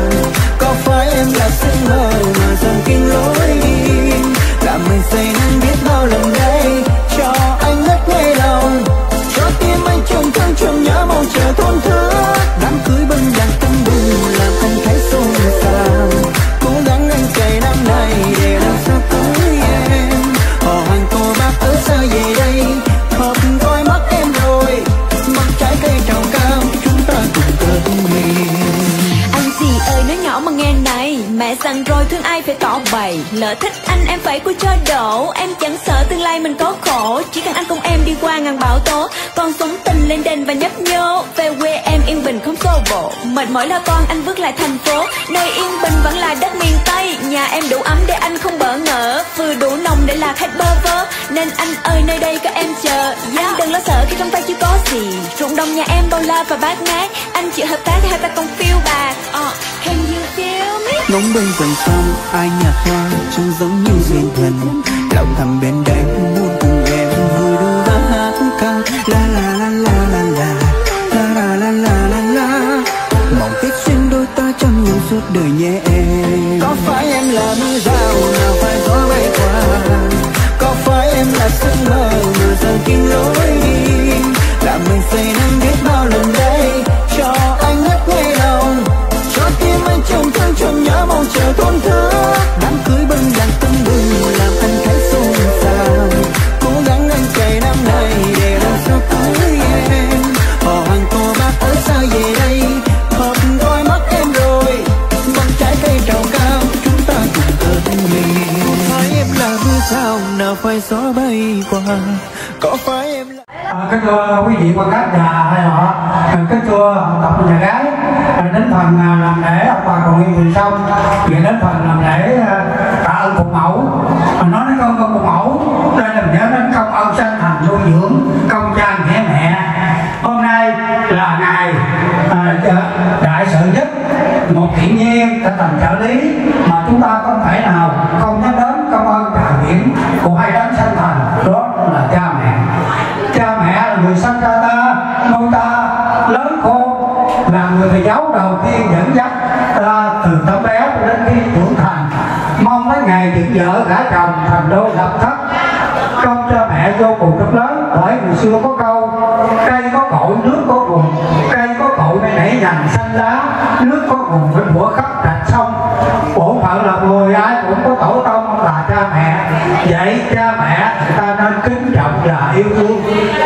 có phải em là sương mơ mà dần kinh lối đi, làm mình say nắng biết bao lần đây cho anh ngất ngây lòng, cho tim anh trông thương trông nhớ mong chờ thôn thức. Đám cưới bên đàn tưng bừng làm anh thấy xôn xao, cố gắng anh cày năm này để làm sao cưới em. Họ hàng cô bác ở xa về đây hợp coi mắt em rồi, mắt trái cây trào cao chúng ta cùng tận miền. Anh gì ơi nói nhỏ mà nghe này, mẹ dặn rồi thương ai phải tỏ bày, lỡ thích anh em phải cua cho đổ, em chẳng sợ tương lai mình có khổ, chỉ cần anh cùng em đi qua ngàn bão tố, con sống tình lên đền và nhấp nhô, về quê em yên bình không xô bồ, mệt mỏi lo toan anh bước lại thành phố, nơi yên bình vẫn là đất miền Tây, nhà em đủ ấm để anh không bỡ ngỡ, vừa đủ nồng để là khách bơ vơ, nên anh ơi nơi đây có em chờ, yeah. Anh đừng lo sợ khi trong tay chưa có gì, ruộng đồng nhà em bao la và bát ngát, anh chịu hợp tác thì hai ta còn phiêu bạc, uh, can you feel me? Ngóng bên dòng sông ai nhạt hoa trông giống như duyên thần, lòng thầm bên đây muốn cùng em vui đùa và hát ca la la la la la la la la la la la. Mong kết duyên đôi ta trong nhau suốt đời nhé em. Có phải em là mưa rào nào phải gió bay qua, có phải em là sương mơ mà dần kinh lối đi, làm mình say nắng biết bao lần đây cho anh ngất ngây lòng, cho tim anh trông thương trông nhớ mong chờ thôn thức. Đám cưới bên đàn tưng bừng làm anh thấy xôn xao, cố gắng anh cày năm này để làm sao cưới em. Họ hàng cô bác ở xa về đây hợp coi mắt em rồi, bằng trái cây trào cao chúng ta cùng tận miền. Có phải em là mưa rào nào phải gió bay qua, có phải em là À, kính thưa quý vị quan khách già hay họ, kính thưa học tập nhà gái, đến phần làm lễ ông bà còn nguyên người xong, về đến phần làm lễ tạ ơn phụ mẫu. Nói đến công công phụ mẫu, đây là nhớ đến công ơn sinh thành nuôi dưỡng, công cha nghĩa mẹ. Hôm nay là ngày à, đại sự nhất, một thiện nhiên đã thành trợ lý mà chúng ta không thể nào không nhắc đến công ơn trà biển của hai đấng sinh thành, đó là cha mẹ. Cha mẹ là người sinh ra ta, nuôi ta lớn khôn, là người thầy giáo đầu tiên dẫn dắt ta từ tấm bé đến khi trưởng thành, mong tới ngày dựng vợ gả chồng thành đôi lập thất. Công cha mẹ vô cùng rất lớn, bởi người xưa có câu cây có cội nước có vùng, cây có cội mới nảy nhành xanh lá, nước có vùng với bủa khắp rạch sông. Bổn phận là người ai cũng có tổ tông là cha mẹ, vậy cha mẹ người ta nên kính trọng và yêu thương.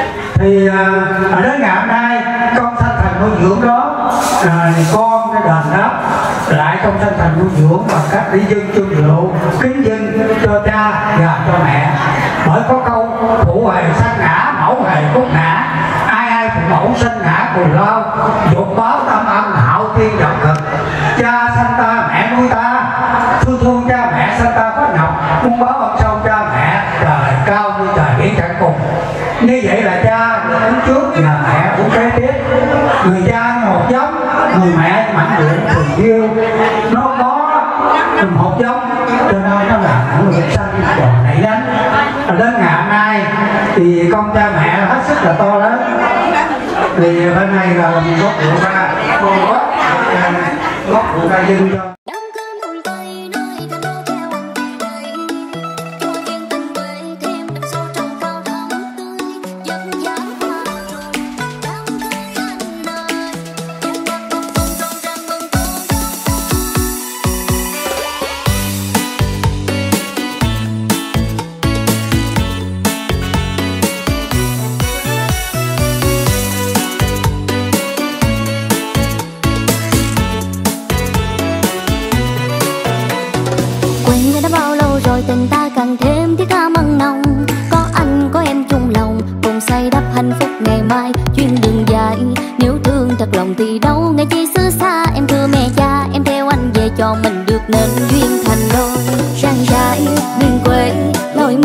Thì ở đến ngày hôm nay con sanh thành nuôi dưỡng đó, à, con cái đền đáp lại công sanh thành nuôi dưỡng bằng cách đi dâng chung rượu kính dâng cho cha và cho mẹ. Bởi có câu phụ hề sanh ngã mẫu hề cốt ngã, ai ai phụ mẫu sinh ngã cùng lao, dục báo tâm âm hạo thiên dọc thực. Cha sanh ta mẹ nuôi ta, thương thương cha mẹ sanh ta có nhọc, muốn báo ơn sau cha mẹ trời cao như trời biển chẳng cùng. Như vậy là cha đứng trước và mẹ cũng kế tiếp, người cha như một giống, người mẹ như mảnh điện tình yêu, nó có một giống cho nên nó là người sanh còn nảy đánh. Ở đến ngày hôm nay thì con cha mẹ hết sức là to lớn, thì bên này là một gốc rượu ra, một gốc gốc rượu ra dâng cho. Tình ta càng thêm thiết tha mặn nồng, có anh có em chung lòng, cùng xây đắp hạnh phúc ngày mai. Chuyến đường dài nếu thương thật lòng thì đâu ngày chi xứ xa. Em thưa mẹ cha em theo anh về cho mình được nên duyên thành đôi. Sang trái miền quê lối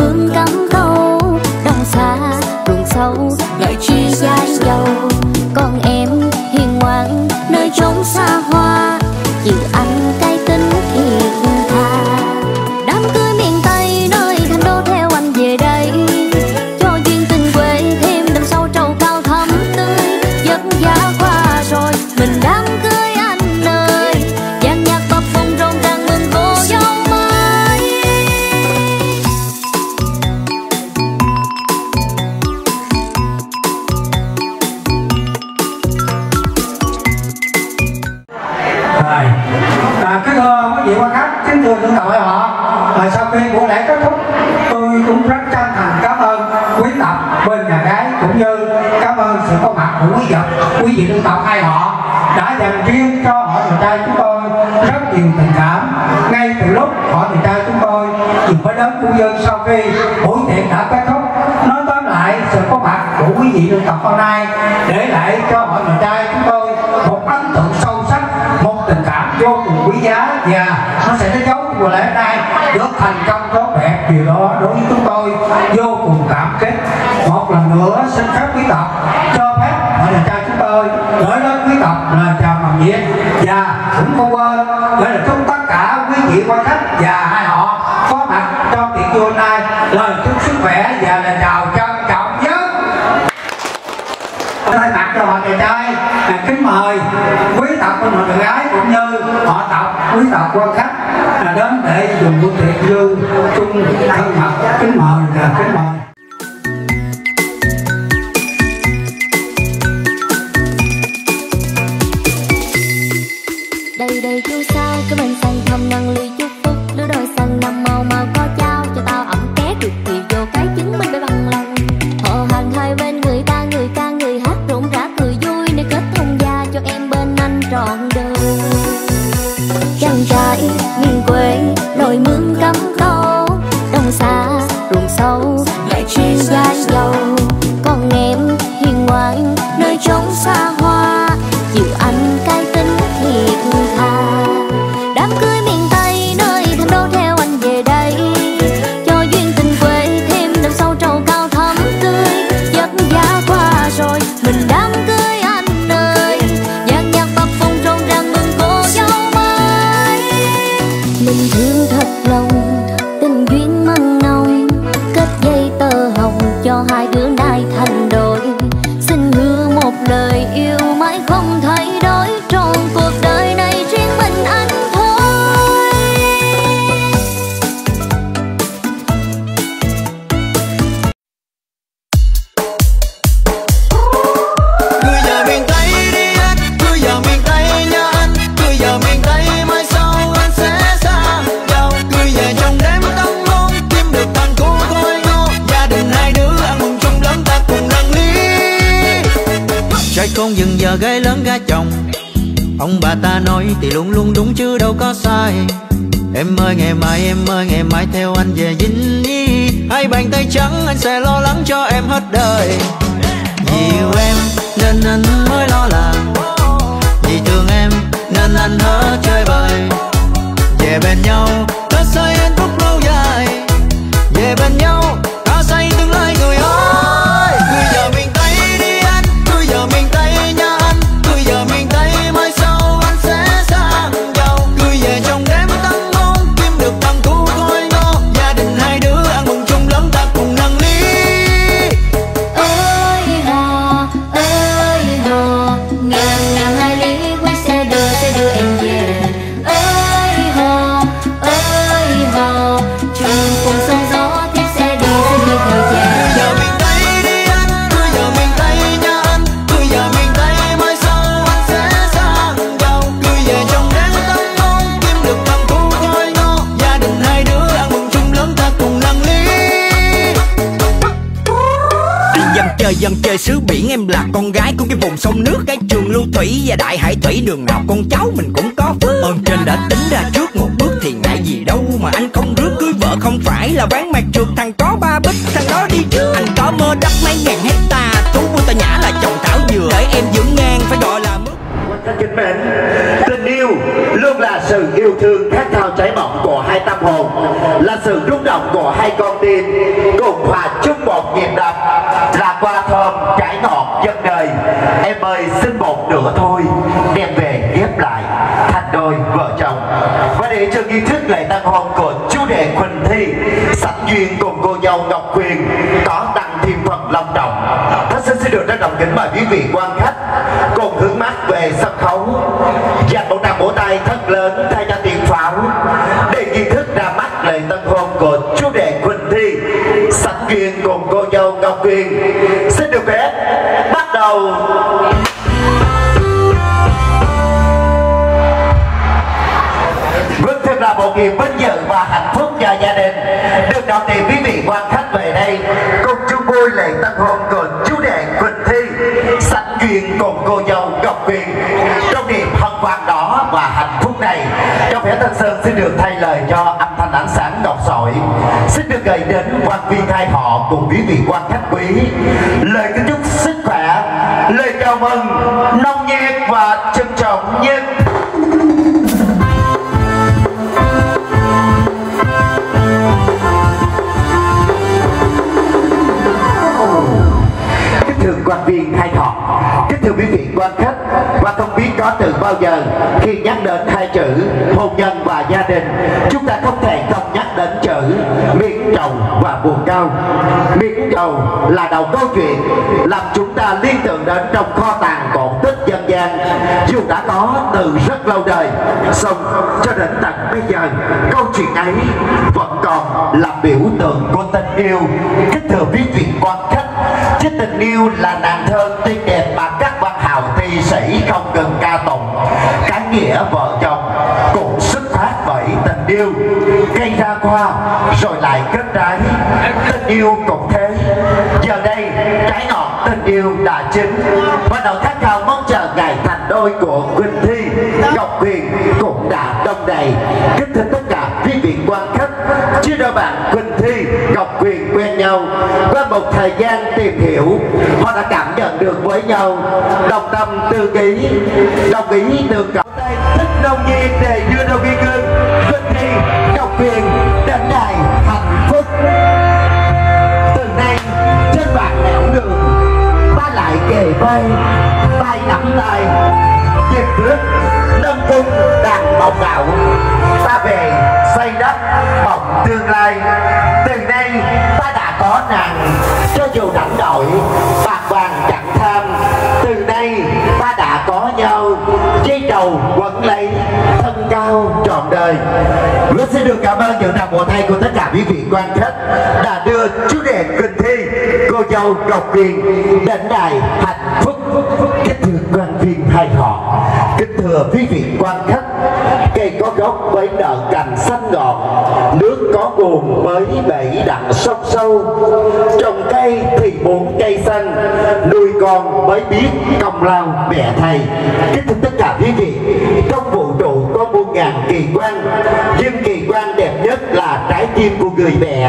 À, sau khi buổi lễ kết thúc, tôi cũng rất chân thành cảm ơn quý tập bên nhà gái cũng như cảm ơn sự có mặt của quý vật, quý vị dân tộc hai họ đã dành riêng cho họ người trai chúng tôi rất nhiều tình cảm. Ngay từ lúc họ người trai chúng tôi vừa mới đến Phú Dương sau khi buổi tiệc đã kết thúc, nói tóm lại sự có mặt của quý vị dân tộc hôm nay để lại cho họ người trai chúng tôi một ấn tượng sâu sắc, một tình cảm vô cùng quý giá, và nó sẽ đánh dấu buổi lễ hôm nay được thành công tốt đẹp. Điều đó đối với chúng tôi vô cùng cảm kích. Một lần nữa xin phép quý tộc cho phép họ nhà trai chúng tôi gửi đến quý tộc lời chào mừng nhiệt, và cũng không quên gửi lời chúc tất cả quý vị quan khách và hai họ có mặt trong tiệc vui hôm nay lời chúc sức khỏe và lời chào trân trọng nhất. Thay mặt cho họ nhà trai kính mời quý tộc của họ nhà gái cũng như họ tộc quý tộc quan khách đến để dùng buổi tiệc vui chung thân mật. Kính mời và kính mời. Đây đây chú sao cái bên xanh thầm nâng ly chúc phúc đứa đôi xanh năm màu mà có trao cho tao ẩm ké cực kỳ vô cái chứng minh phải bằng lòng. Họ hành hai bên người ta người ca người hát rộn rã cười vui để kết thông gia cho em bên anh trọn đời. Trăng trải miền quê đồi mương cắm câu đông xa ruộng sâu lại chuyên gái giàu. Còn em hiền ngoan nơi trống xa hoa chịu anh cay tính thiệt thà. Đám cưới miền Tây nơi thành đô theo anh về đây, cho duyên tình quê thêm đậm sâu trầu cao thắm tươi. Giấc giá qua rồi mình đám cưới anh ơi, nhạc nhạc bập phồng rộn ràng mừng cô dâu mới. Mình thương thật lòng tình duyên mặn nồng, kết dây tơ hồng cho hai đứa nay thành đôi. Xin hứa một lời yêu mãi không thay đổi, trọn cuộc đời này riêng mình anh thôi. Cứ giờ miền Tây đi anh, cứ giờ miền Tây nha anh, cứ giờ miền Tây mai sau anh sẽ sang giàu. Cứ về trong đêm tân hôn kiếm được thằng cô khôi ngô, gia đình hai đứa ăn mừng chung lớn ta cùng nâng ly. Trai con dừng giờ gái lớn gả chồng, ông bà ta nói thì luôn luôn đúng chứ đâu có sai. Em ơi ngày mai, em ơi ngày mai theo anh về Vinh Nhi, hai bàn tay trắng anh sẽ lo lắng cho em hết đời. Vì yêu em nên anh mới lo làm, vì thương em nên anh hứa chơi bời. Về bên nhau ta xây hạnh phúc lâu dài, về bên nhau ta xây tương lai người ơi. Cứ giờ miền Tây đi anh, cứ giờ miền Tây nha anh, cứ giờ miền Tây mai sau anh sẽ sang giàu. Cứ về trong đêm tân hôn kiếm được thằng cu khôi ngô, gia đình hai đứa ăn mừng chung lớn ta cùng nâng ly. Ơi hò ơi hò ngàn ngàn hai lý quý xe đưa sẽ đưa em về. Ơi hò ơi hò trường cùng sóng gió thiết sẽ đi sẽ đi theo cha. Cứ giờ miền Tây đi anh, cứ giờ miền Tây nha anh, cứ giờ miền Tây mai sau anh sẽ sang giàu. Cứ về trong đêm tân hôn kiếm được thằng cu khôi ngô, gia đình hai đứa ăn mừng chung lớn ta cùng nâng ly. Anh dám chơi dân chơi xứ biển, em là con gái của cái vùng sông nước, cái trường lưu thủy và đại hải thủy, đường nào con cháu mình cũng có phước. Ơn trên đã tính ra trước một bước thì ngại gì đâu mà anh không rước. Cưới vợ không phải là ván mặt trượt, thằng có ba bích thằng đó đi trước. Anh có mơ đất mấy ngàn hecta, thú vui ta nhã là trồng thảo dừa, để em dưỡng ngang phải gọi là mức. Kính mến, tình yêu luôn là sự yêu thương khát khao cháy bỏng của hai tâm hồn, là sự rung động của hai con tim cùng hòa chung một nhịp đập, là qua thơm trái ngọt dân đời. Em ơi xin một nửa thôi đem về ghép lại thành đôi vợ chồng. Và để cho nghi thức lễ tân hôn của chú rể Quỳnh Thi sánh duyên cùng cô dâu Ngọc Quyền có tăng thêm phần long trọng, thật sự xin được trân trọng kính mời quý vị quan khách cùng hướng mắt về sân khấu, dành một tràng vỗ tay thật lớn thay cho tiếng pháo để nghi thức ra mắt lễ tân hôn của chú rể Quỳnh Thi sánh duyên cùng cô dâu Ngọc Quyền xin được phép bắt đầu. Vâng, thật là một niềm vinh dự và hạnh phúc cho gia đình. Được đón tiền quý vị quan khách về đây cùng chung vui lễ tân hôn của chú rể Quỳnh Thi sánh duyên cùng cô dâu Ngọc Huyền. Trong niềm hân hoan đó và hạnh phúc này, cho phép Tân Sơn xin được thay lời cho âm thanh ánh sáng ngọc sỏi, xin được gửi đến quan viên hai họ cùng quý vị quan khách quý lời kính chúc sức khỏe, lời chào mừng nồng nhiệt và trân trọng nhất. Kính thưa quan viên hai họ, kính thưa quý vị quan khách, và không biết có từ bao giờ khi nhắc đến hai chữ hôn nhân và gia đình, chúng ta không thể không nhắc đến chữ miễn trầu và buồn cao. Miễn trầu là đầu câu chuyện làm chúng ta liên tưởng đến trong kho tàng cổ tích dân gian, dù đã có từ rất lâu đời, song cho đến tận bây giờ câu chuyện ấy vẫn còn là biểu tượng của tình yêu. Kính thưa quý vị quan khách, chứ tình yêu là nàng thơ tuyệt đẹp mà các văn hào thi sĩ không ngừng ca tụng. Cái nghĩa vợ chồng cũng xuất phát bởi tình yêu, gây ra hoa rồi lại kết trái. Tình yêu cũng thế. Giờ đây trái ngọt tình yêu đã chín, bắt đầu khát khao mong chờ ngày thành đôi của Quỳnh Thi Ngọc Huyền cũng đã đông đầy. Kính thưa tất cả quý vị quan khách, chưa đôi bạn Quỳnh Thi Ngọc Huyền quen nhau qua một thời gian tìm hiểu, họ đã cảm nhận được với nhau, đồng tâm tư ý, đồng ý tương cộng tay thích nồng nhiệt để đưa đôi viên gương Quỳnh Thi Ngọc Huyền đến đài hạnh phúc. Từ nay trên bàn nẻo đường, ta lại kề vai, tay nắm tay, nhịp bước nâng cung đàn mộng ảo, ta về xây đất mộng tương lai. Từ nay ta đã có nàng, cho dù đánh đổi bạc vàng chẳng tham. Từ nay ta đã có nhau, dây trầu quấn lấy thân cao trọn đời. Rất xin được cảm ơn những tràng vỗ tay của tất cả quý vị quan khách đã đưa chú rể Quỳnh Thi cô dâu Ngọc Huyền đến đài hạnh phúc. Kính thưa quan viên hai họ, kính thưa quý vị quan khách, cây có gốc với nợ cành xanh ngọt, nước có nguồn mới bể đặng sông sâu. Trồng cây thì muốn cây xanh, nuôi con mới biết công lao mẹ thầy. Kính thưa tất cả quý vị, trong vũ trụ có muôn ngàn kỳ quan, nhưng kỳ quan đẹp nhất là trái tim của người mẹ.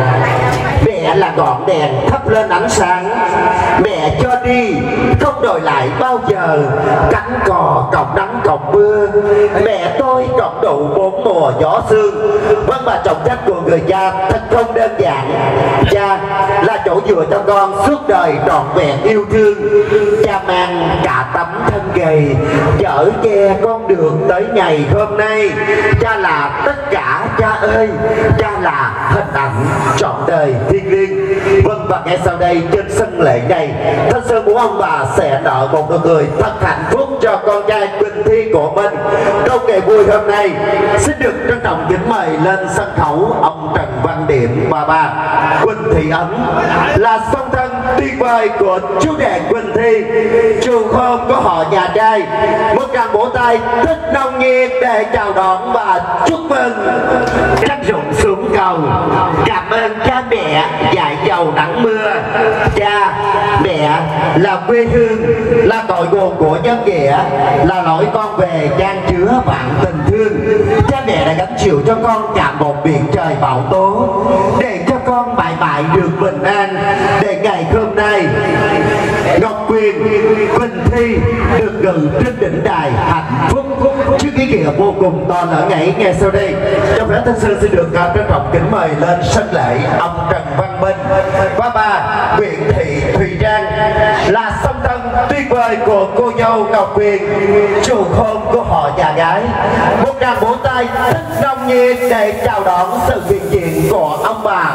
Mẹ là ngọn đèn thắp lên ánh sáng, mẹ cho đi không đòi lại bao giờ. Cánh cò cọc nắng cọc mưa, mẹ tôi cọc đủ bốn mùa gió sương. Vâng, mà trọng trách của người cha thật không đơn giản. Cha là chỗ dựa cho con suốt đời trọn vẹn yêu thương. Cha mang cả tấm thân gầy chở che con đường tới ngày hôm nay. Cha là tất cả cha ơi, cha là hình ảnh trọn đời thiêng liêng. Vâng, và ngay sau đây trên sân lễ này, Thanh Sơn muốn ông bà sẽ nợ một nụ cười thật hạnh phúc cho con trai Quỳnh Thi của mình. Trong ngày vui hôm nay, xin được trân trọng kính mời lên sân khấu ông Trần Văn Điểm và bà Quỳnh Thị Ấn là song thân tuyệt vời của chú rể Quỳnh Thi, trường hôn của họ nhà trai. Một tràng vỗ tay rất nồng nhiệt để chào đón và chúc mừng. Trắc rụng xuống cầu, cảm ơn cha mẹ dạy dầu nắng mưa. Cha mẹ là quê hương, là cội nguồn của nhân nghĩa, là lối con về trang chứa vạn tình thương. Cha mẹ đã gánh chịu cho con cả một biển trời bão tố, để cho con mãi mãi được bình an, để ngày hôm nay Ngọc Huyền Quỳnh Thi được ngự trên đỉnh đài hạnh phúc. Trước ý nghĩa vô cùng to lớn ấy, ngay sau đây trong phép Thanh Sơn xin được trân trọng kính mời lên sân lễ ông Trần Văn Minh và bà Nguyễn Thị Thùy Trang là song thân tuyệt vời của cô dâu Ngọc Huyền, chủ hôn của họ nhà gái. Một tràng vỗ tay rất nồng nhiệt để chào đón sự hiện diện của ông bà.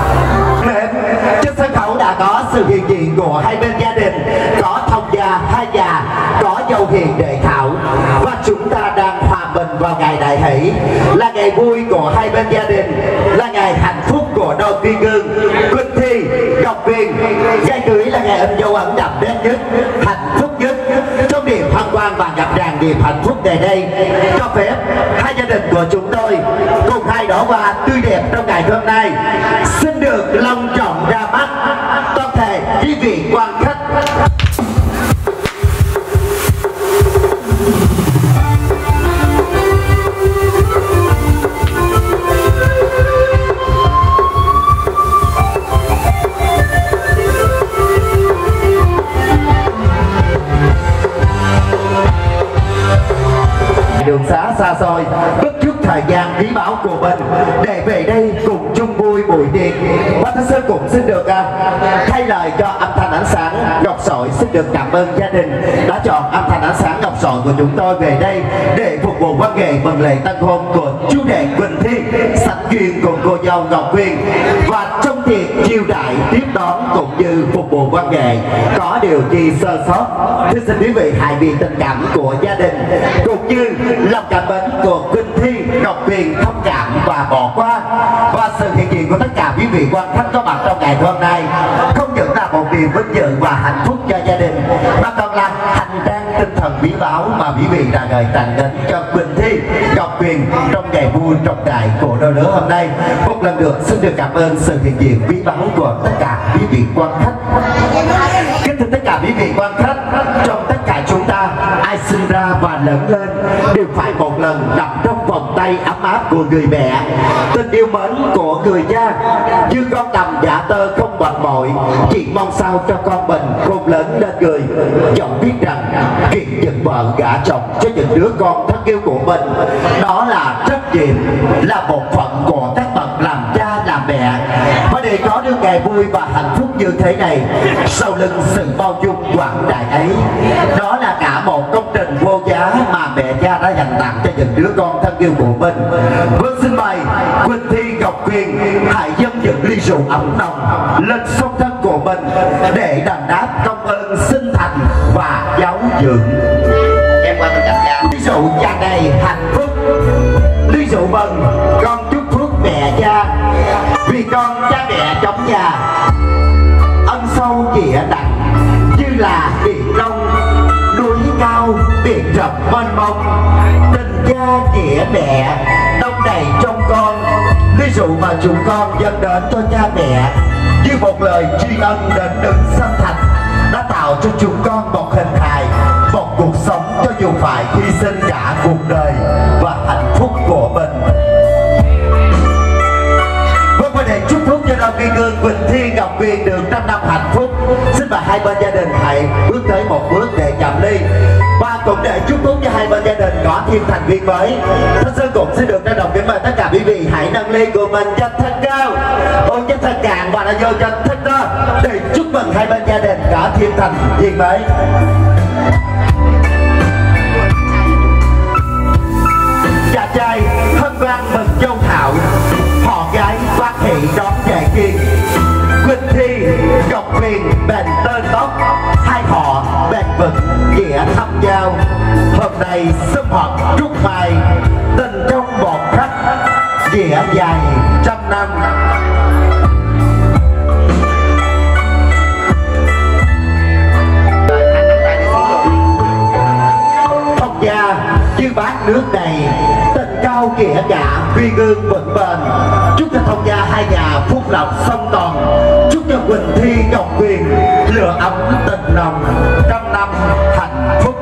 Trên sân khấu đã có sự hiện diện của hai bên gia đình, có thông gia hai già, có dâu hiền đệ thảo, và chúng ta đang hòa mình vào ngày đại hỷ, là ngày vui của hai bên gia đình, là ngày hạnh phúc của đôi phi ngương Quỳnh Thi Ngọc Huyền. Ngày cưới là ngày ấm dấu ấn đậm nét nhất, hạnh phúc nhất. Trong niềm hân hoan và ngập tràn niềm hạnh phúc ngày đây, cho phép hai gia đình của chúng tôi cùng hai đóa hoa tươi đẹp trong ngày hôm nay xin được long trọng ra mắt toàn thể quý vị quan khách. Đường xá xa xôi bất chút thời gian quý báu của mình để về đây cùng chung vui buổi tiệc. Bác Thanh Sơn cũng xin được uh, thay lời cho âm thanh ánh sáng Ngọc Sỏi xin được cảm ơn gia đình đã chọn âm thanh ánh sáng Ngọc Sỏi của chúng tôi về đây để phục vụ văn nghệ mừng lễ tân hôn của chú rể Quỳnh Thi sánh duyên cùng cô dâu Ngọc Quyên. Và trong tiệc chiêu đãi tiếp đón cũng như phục vụ văn nghệ có điều chi sơ sót, thì xin quý vị hãy vì tình cảm của gia đình cũng như lòng cảm mến của Quỳnh Thi Ngọc Quyên thông cảm và bỏ qua. Và sự hiện diện của tất cả quý vị quan khách có mặt trong ngày hôm nay không những là một điều vinh dự và hạnh phúc cho gia đình, mà còn là hành trang tinh thần quý báu mà quý vị đã gửi tặng đến cho Quỳnh Thi Ngọc Quyên trong ngày vui trọng đại của đôi lứa hôm nay. Một lần nữa xin được cảm ơn sự hiện diện quý báu của tất cả quý vị quan khách. Kính thưa tất cả quý vị quan khách, trong tất cả chúng ta ai sinh ra và lớn lên đều phải một lần nằm trong vòng tay ấm áp của người mẹ. Tình yêu mến của người cha như con nằm giả tơ không mệt mỏi, chỉ mong sao cho con mình khôn lớn lên người. Dẫu biết rằng chuyện dựng vợ gả chồng cho những đứa con thân yêu của mình đó là trách nhiệm, là một phận của các bậc làm cha làm mẹ. Và để có được ngày vui và hạnh phúc như thế này, sau lưng sự bao dung quảng đại ấy, đó là cả một công trình vô giá mà mẹ cha đã dành tặng cho những đứa con thân yêu của mình. Vâng, xin mời Quỳnh Thi Ngọc Quyên hãy dâng những ly rượu ấm nồng lên song thân của mình để đền đáp công ơn sinh thành và giáo dưỡng. Em qua bên cạnh cha. Ly rượu tràn đầy hạnh phúc, ly rượu mừng con chúc phước mẹ cha, vì con cha mẹ trong nhà ân sâu nghĩa nặng như là biển đông, núi cao biển rộng mênh mông. Tình cha nghĩa mẹ đông đầy trong con, ly rượu mà chúng con dâng đến cho cha mẹ như một lời tri ân đến đấng sanh thành đã tạo cho chúng con một hình hài, một cuộc sống cho dù phải hy sinh cả cuộc đời và hạnh phúc của mình. Vâng, và để chúc phúc cho đôi quy gương Quỳnh Thi Ngọc Quyên được trăm năm hạnh phúc, xin mời hai bên gia đình hãy bước tới một bước để chạm ly. Và cũng để chúc phúc cho hai bên gia đình có thêm thành viên mới, Thanh Sơn cũng sẽ được trao đồng kính mời tất cả quý vị hãy nâng ly của mình cho thật cao, ôm cho thật cạn và đã vô cho thật to để chúc mừng hai bên gia đình có thêm thành viên mới. Nhà trai Hân Quang mừng Châu Thảo, họ gái Phát Thị đón Đại Kiên. Quỳnh Thi Ngọc Quyên bền tơ tóc, hai họ bền vững nghĩa thâm giao. Hôm nay sum họp trúc mai, tình trong một khắc nghĩa dài trăm năm. Thông gia như bát nước này, tình cao nghĩa cả quy gương vững bền. Chúc cho thông gia hai nhà phúc lộc song toàn, chúc cho Quỳnh Thi Ngọc Quyên lửa ấm tình nồng trăm năm hạnh phúc.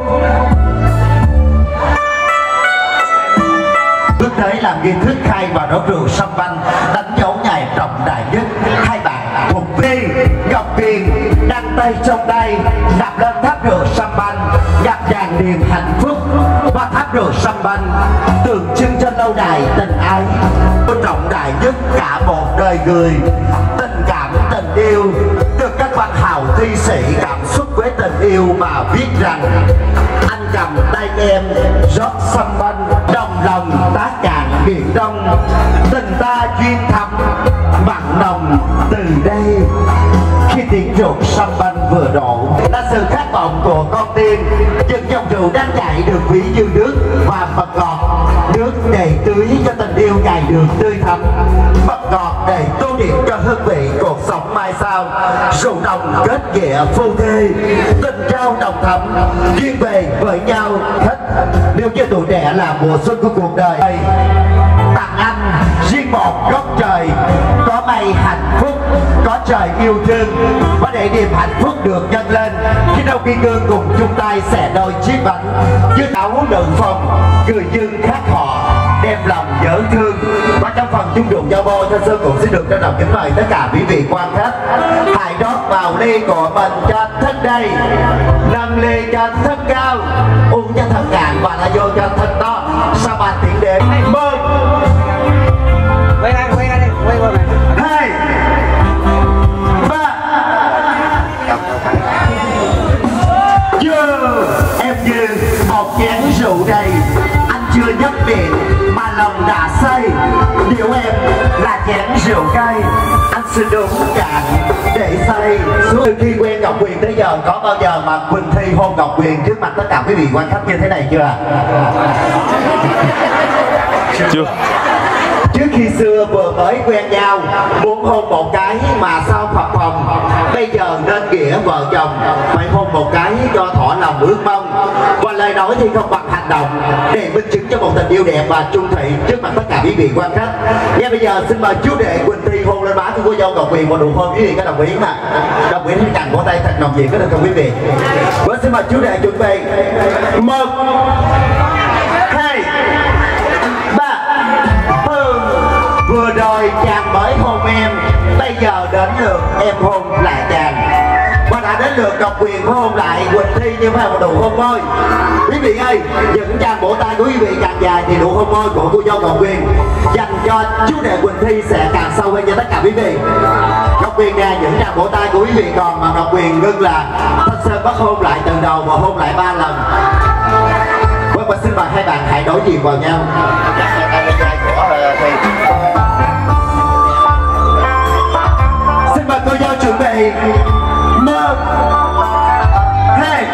Bước tới làm nghi thức khai và rót rượu sâm banh đánh dấu ngày trọng đại nhất. Hai bạn thuộc Thi Ngọc Quyên đăng tay trong tay nạp lên tháp rượu sâm banh, gặp tràn niềm hạnh phúc. Và tháp rượu sâm banh tượng trưng cho lâu đài tình ái trọng đại nhất cả một đời người. Tình cảm tình yêu được các bạn hào thi sĩ cảm xúc với tình yêu mà viết rằng: anh cầm tay em rót sâm banh, đồng lòng tá cạn biển đông, tình ta duyên thắm mặn nồng từ đây. Khi tiếng rượu sâm banh vừa đổ là sự khát vọng của con tim, những dòng rượu đang chảy được ví như nước và mật ngọt, nước đầy tưới cho tình yêu ngày đường tươi thắm, mật ngọt để tô điểm cho hương vị cuộc sống mai sau. Rượu nồng kết nghĩa phu thê, tình trao nồng thắm duyên về với nhau hết. Nếu như tuổi trẻ là mùa xuân của cuộc đời, tặng anh riêng một góc trời có mây hạnh phúc, có trời yêu thương, và để niềm hạnh phúc được nhân lên khi đâu Kiên Cương cùng chung tay xẻ đôi chiếc bánh với áo đựng phòng người dân khác họ đem lòng nhớ thương. Và trong phần chung rượu giao bôi, Thanh Sơn cũng sẽ được trao động kính mời tất cả quý vị quan khách hãy rót vào ly của mình cho thật đầy, nâng ly cho thật cao, uống cho thật cạn và là vô cho thật to. Sau ba tiếng đếm một quay ra quay ra đi quay qua này hai ba chưa em như một chén rượu đầy, anh chưa nhấp miệng mà lòng đã say. Điều em là chén rượu cay, anh xin đúng cạn để say. Từ khi quen Ngọc Quyền tới giờ có bao giờ mà Quỳnh Thi hôn Ngọc Quyền trước mặt tất cả quý vị quan khách như thế này chưa? Chưa. Trước khi xưa vừa mới quen nhau muốn hôn một cái mà sao phập phồng, bây giờ nên nghĩa vợ chồng phải hôn một cái cho thỏa lòng ước mong. Và lời nói thì không bằng hành động để minh chứng cho một tình yêu đẹp và chung thủy trước mặt tất cả quý vị quan khách. Ngay bây giờ xin mời chú đệ Quỳnh Thi hôn lên má của cô dâu Ngọc Quyền một nụ hôn. Quý vị có đồng ý mà? Đồng ý thì cẳng vỗ tay thật nồng nhiệt có được không quý vị? Và xin mời chú đệ chuẩn bị một hai ba. Vừa rồi chàng mới hôn em, bây giờ đến lượt em hôn lại chàng. Và đã đến lượt Ngọc Quyền hôn lại Quỳnh Thi như phải một nụ hôn môi. Quý vị ơi, những tràng vỗ tay của quý vị càng dài thì nụ hôn môi của cô dâu Ngọc Quyền dành cho chú đệ Quỳnh Thi sẽ càng sâu hơn cho tất cả quý vị. Ngọc Quyền nè, những tràng vỗ tay của quý vị còn mà Ngọc Quyền ngưng là Thanh Sơn bắt hôn lại từ đầu và hôn lại ba lần. Vâng, và xin mời hai bạn hãy đối diện vào nhau. Xin mời cô dâu chuẩn bị một hai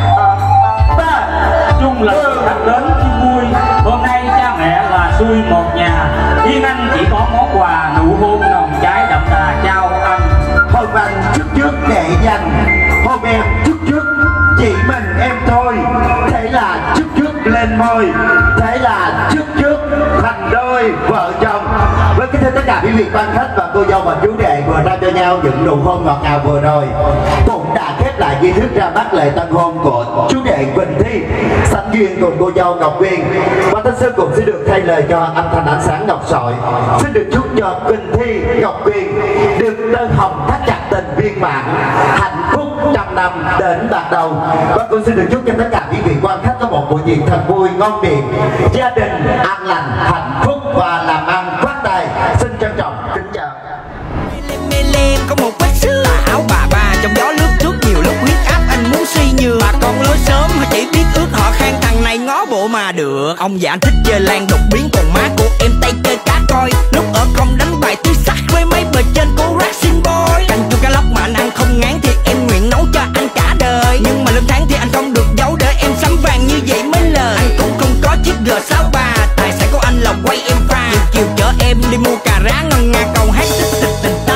ba. Chung là sắp đến khi vui, hôm nay cha mẹ là xui một nhà, riêng anh chỉ có món quà nụ hôn nồng cháy đậm đà trao anh. Hôn anh trước trước để dành, hôn em trước trước chỉ mình em thôi, thế là trước trước lên môi, thế là trước trước thành đôi vợ chồng. Với cái thưa tất cả quý vị quan khách và cô dâu và chú đệ vừa ra cho nhau những nụ hôn ngọt ngào vừa rồi cũng đã khép lại nghi thức ra mắt lễ tân hôn của chú đệ Quỳnh Thi sánh duyên cùng cô dâu Ngọc Quyền. Và Thanh Sơn cũng sẽ được thay lời cho âm thanh ánh sáng ngọc sỏi. Xin được chúc cho Quỳnh Thi Ngọc Quyền được đơn hồng thắt chặt tình viên mãn, hạnh phúc trăm năm đến bạc đầu. Và cũng xin được chúc cho tất cả quý vị quan khách có một buổi tiệc thật vui ngon miệng, gia đình an lành hạnh phúc và làm ăn phát tài. Xin trân trọng kính chào. Mê lên có một vết xưa tà áo bà ba trong gió lướt trước nhiều lúc huyết áp anh muốn suy nhược. Bà con lối sớm họ chỉ biết ước họ khen thằng này ngó bộ mà được. Ông già anh thích chơi lan đột biến còn má của em tay chơi cá coi, lúc ở không đánh bài túi sắt với mấy bờ trên cô racing boy. Canh chua cá lóc mà anh ăn không ngán thì em nguyện nấu cho anh cả đời, nhưng mà lương tháng thì anh không được giấu để em sắm vàng như vậy mấy lời. Anh cũng không có chiếc G sáu ba, tài sản của anh là quay em pha, chiều chiều chở em đi mua cà rá ngon nga cầu hát tích tịch tình ta.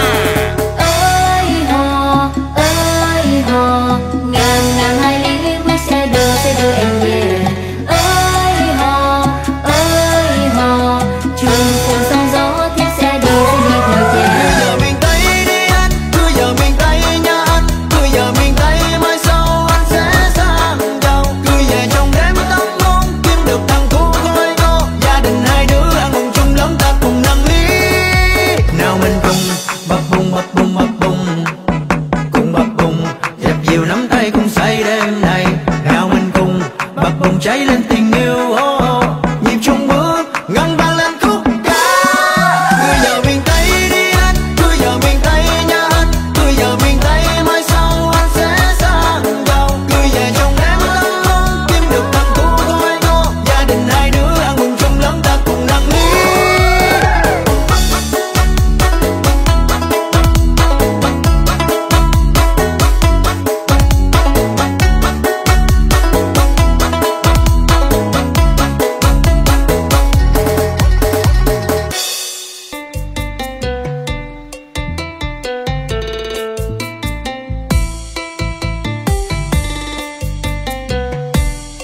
Ơi hò ơi hò, ngàn ngàn hai lý quyết sẽ đưa sẽ đưa em về. Ơi hò ơi hò, trường phù sóng gió thiết sẽ đưa sẽ đi theo cha. Giờ miền Tây đi anh, cứ giờ miền Tây nha anh, cứ giờ miền Tây mai sau anh sẽ sang giàu. Cứ về trong đêm tâm hôn kiếm được thằng cu khôi ngô, gia đình hai đứa ăn mừng chung lớn ta cùng nâng ly. Nào mình cùng bập bùng bập bùng bập bùng, cùng bập bùng dẹp dìu nắm tay cùng say đêm này. Nào mình cùng bập bùng cháy lên tình yêu, oh, oh. Nhịp chung bước ngân vang lên khúc ca. Cứ giờ miền Tây đi anh, cứ giờ miền Tây nha anh, cứ giờ miền Tây mai sau anh sẽ sang giàu. Cứ về trong đêm tâm hôn kiếm được thằng cu khôi ngô, gia đình hai đứa ăn mừng chung lớn ta cùng nâng ly.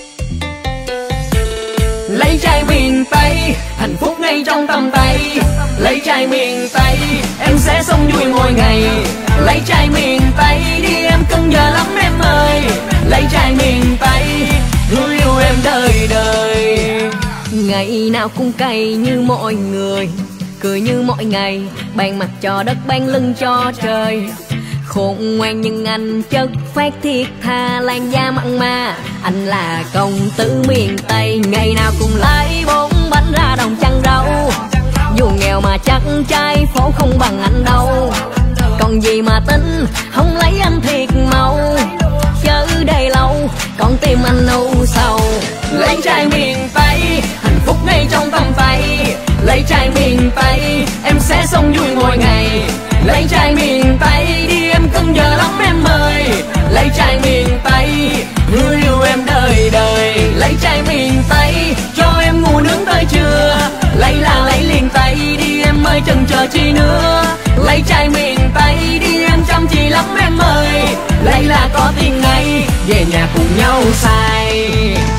Lấy trai miền Tây, hạnh phúc ngay trong tầm tay. lấy trai miền Tây, em sẽ sống vui mỗi ngày. Lấy trai miền Tây đi em cưng giờ lắm em ơi. Lấy trai miền Tây, người yêu em đời đời. Ngày nào cũng cay như mọi người, cười như mọi ngày, ban mặt cho đất ban lưng cho trời. Khôn ngoan nhưng anh chất phát thiệt tha, làn da mặn mà anh là công tử miền Tây. Ngày nào cũng lấy bốn bánh ra đồng chăn rau, dù nghèo mà chắc trai phố không bằng anh đâu. Còn gì mà tính không lấy anh thiệt mau, chớ đây lâu con tim anh u sầu. Lấy trai miền Tây, hạnh phúc ngay trong tầm tay. Lấy trai miền Tây, em sẽ sống vui mỗi ngày. Lấy trai miền Tây đi em cưng giờ lắm em ơi. Lấy trai miền Tây, người yêu em đời đời. Lấy trai miền Tây, cho em ngủ nướng tới trưa. Lấy là lấy liền tay đi em ơi, chần chờ chi nữa. Lấy trai miền Tây đi em chăm chỉ lắm em ơi. Lấy là có tiền ngay, về nhà cùng nhau xài.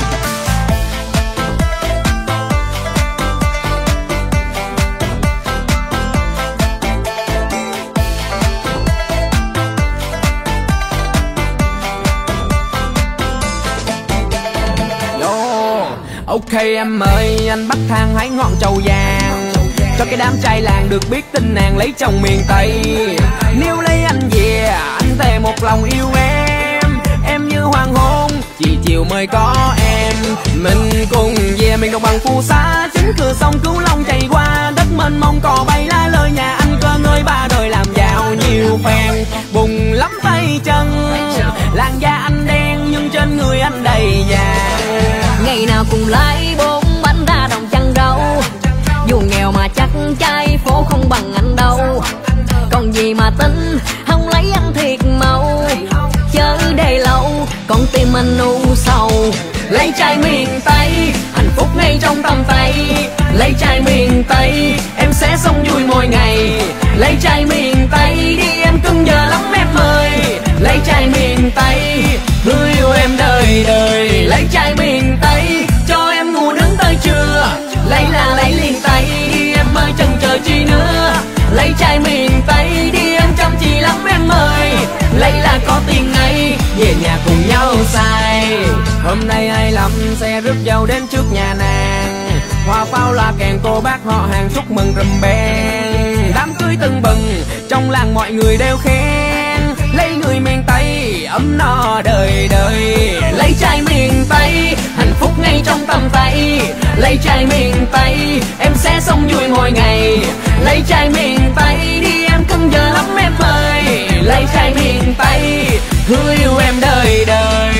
Ok em ơi, anh bắt thang hái ngọn trầu vàng, cho cái đám trai làng được biết tin nàng lấy chồng miền Tây. Nếu lấy anh về, anh thề một lòng yêu em. Em như hoàng hôn, chỉ chiều mới có em. Mình cùng về miền đồng bằng phù sa, chính cửa sông Cửu Long chảy qua. Đất mênh mông cò bay lá lời nhà anh cơ ngơi ba đời làm giàu nhiều phen. Bùng lắm tay chân, làn da anh đen nhưng trên người anh đầy vàng. Ngày nào cùng lấy bốn bánh ra đồng chăn rau, dù nghèo mà chắc trai phố không bằng anh đâu. Còn gì mà tính không lấy anh thiệt mau, chớ đây lâu con tim anh u sầu. Lấy trai miền Tây, hạnh phúc ngay trong tầm tay. Lấy trai miền Tây, em sẽ sống vui mỗi ngày. Lấy trai miền Tây đi em cưng giờ lắm em ơi. Lấy trai miền Tây, người yêu em đời đời. Lấy trai miền Tây, cho em ngủ nướng tới trưa. Lấy là lấy liền tay đi em ơi, chần chờ chi nữa. Lấy trai miền Tây đi em chăm chỉ lắm em ơi. Lấy là có tiền ngay, về nhà cùng nhau xài. Hôm nay ai lắm xe rước dâu đến trước nhà nàng, hoa pháo la kèn cô bác họ hàng chúc mừng rùm beng. Đám cưới tưng bừng, trong làng mọi người đều khen. Lấy người miền Tây, ấm no đời đời. Lấy trai miền Tây, hạnh phúc ngay trong tầm tay. Lấy trai miền Tây, em sẽ sống vui mỗi ngày. Lấy trai miền Tây đi em cưng giờ lắm em ơi. Lấy trai miền Tây, người yêu em đời đời.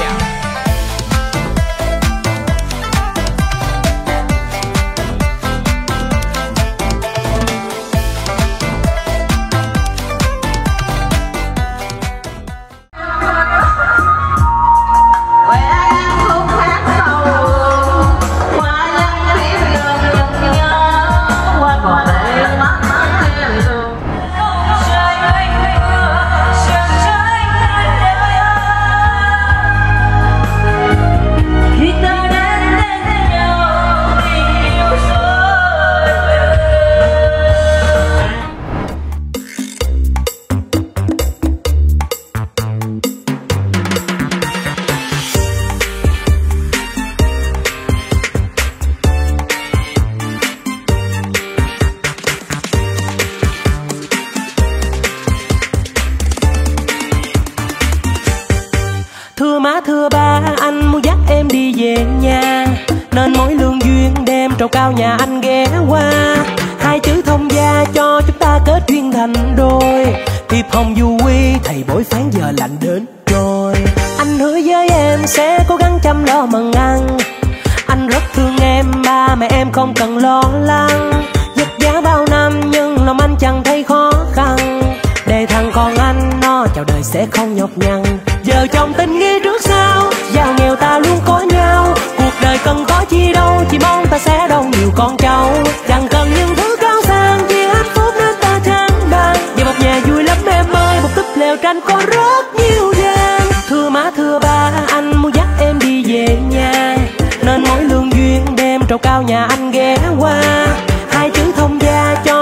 Thưa má thưa ba, anh muốn dắt em đi về nhà, nên mỗi lương duyên đem trầu cao nhà anh ghé qua. Hai chữ thông gia cho chúng ta kết duyên thành đôi, thiệp hồng du quy thầy bói phán giờ lạnh đến rồi. Anh hứa với em sẽ cố gắng chăm lo mần ăn, anh rất thương em, ba mẹ em không cần lo lắng. Vất vả bao năm nhưng lòng anh chẳng thấy khó khăn, để thằng con anh nó chào đời sẽ không nhọc nhằn. Giờ chồng tình nghĩa trước sau, giàu nghèo ta luôn có nhau. Cuộc đời cần có chi đâu, chỉ mong ta sẽ đông nhiều con cháu. Chẳng cần những thứ cao sang, chỉ hạnh phúc nên ta trang đàn. Về một nhà vui lắm em ơi, một túp lều tranh có rất nhiều gian. Thưa má thưa ba, anh muốn dắt em đi về nhà, nên mỗi lương duyên đem trầu cao nhà anh ghé qua. Hai chữ thông gia cho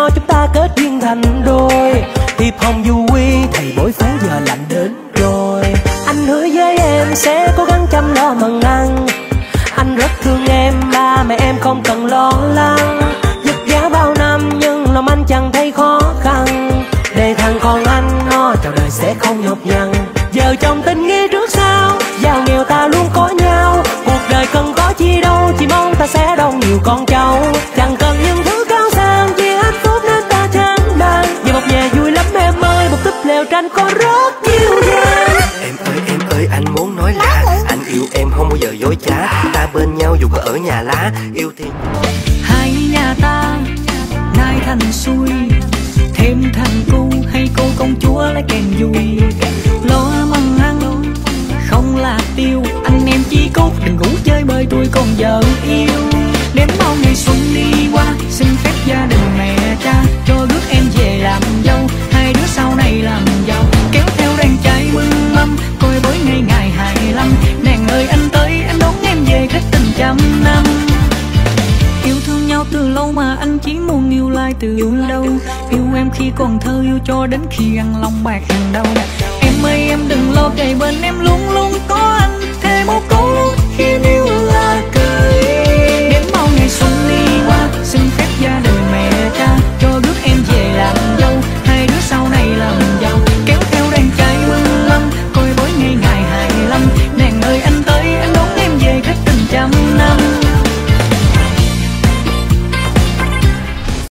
thiệp hồng du quy, thầy bói phố giờ lạnh đến rồi. Anh hứa với em sẽ cố gắng chăm lo mần ăn. Anh rất thương em, ba mẹ em không cần lo lắng. Vất vả bao năm nhưng lòng anh chẳng thấy khó khăn. Để thằng con anh nó chào đời sẽ không nhọc nhằn. Giờ chồng tình nghĩa trước sau, giàu nghèo ta luôn có nhau. Cuộc đời cần có chi đâu, chỉ mong ta sẽ đông nhiều con cháu. Chẳng cần những thứ cao sang, chỉ hạnh phúc nên ta chẳng bàn. Về một nhà vui lắm em ơi, một túp lều tranh có rất nhiều gian. Em ơi em ơi anh muốn nói là anh yêu em không bao giờ dối trá. Ta bên nhau dù có ở nhà lá, yêu thì Hai nhà ta nay thành xuôi, thêm thằng cu hay cô công chúa lấy kèn vui. Lo mần ăn không là tiêu, anh em chỉ cốt đừng ngủ chơi bơi tôi còn vợ yêu. Đến bao ngày xuân đi qua, xin phép gia đình mẹ cha cho rước em về làm dâu. Hai đứa sau này làm giàu, kéo theo đàn trai mừng mâm, coi bối ngày ngày hai mươi lăm. Nàng ơi anh tới anh đón em về kết tình trăm năm. Yêu thương nhau từ lâu mà anh chỉ muốn yêu lại từ đâu. Yêu em khi còn thơ, yêu cho đến khi ăn lòng bạc hàng đầu. Em ơi em đừng lo, kề bên em luôn luôn có anh.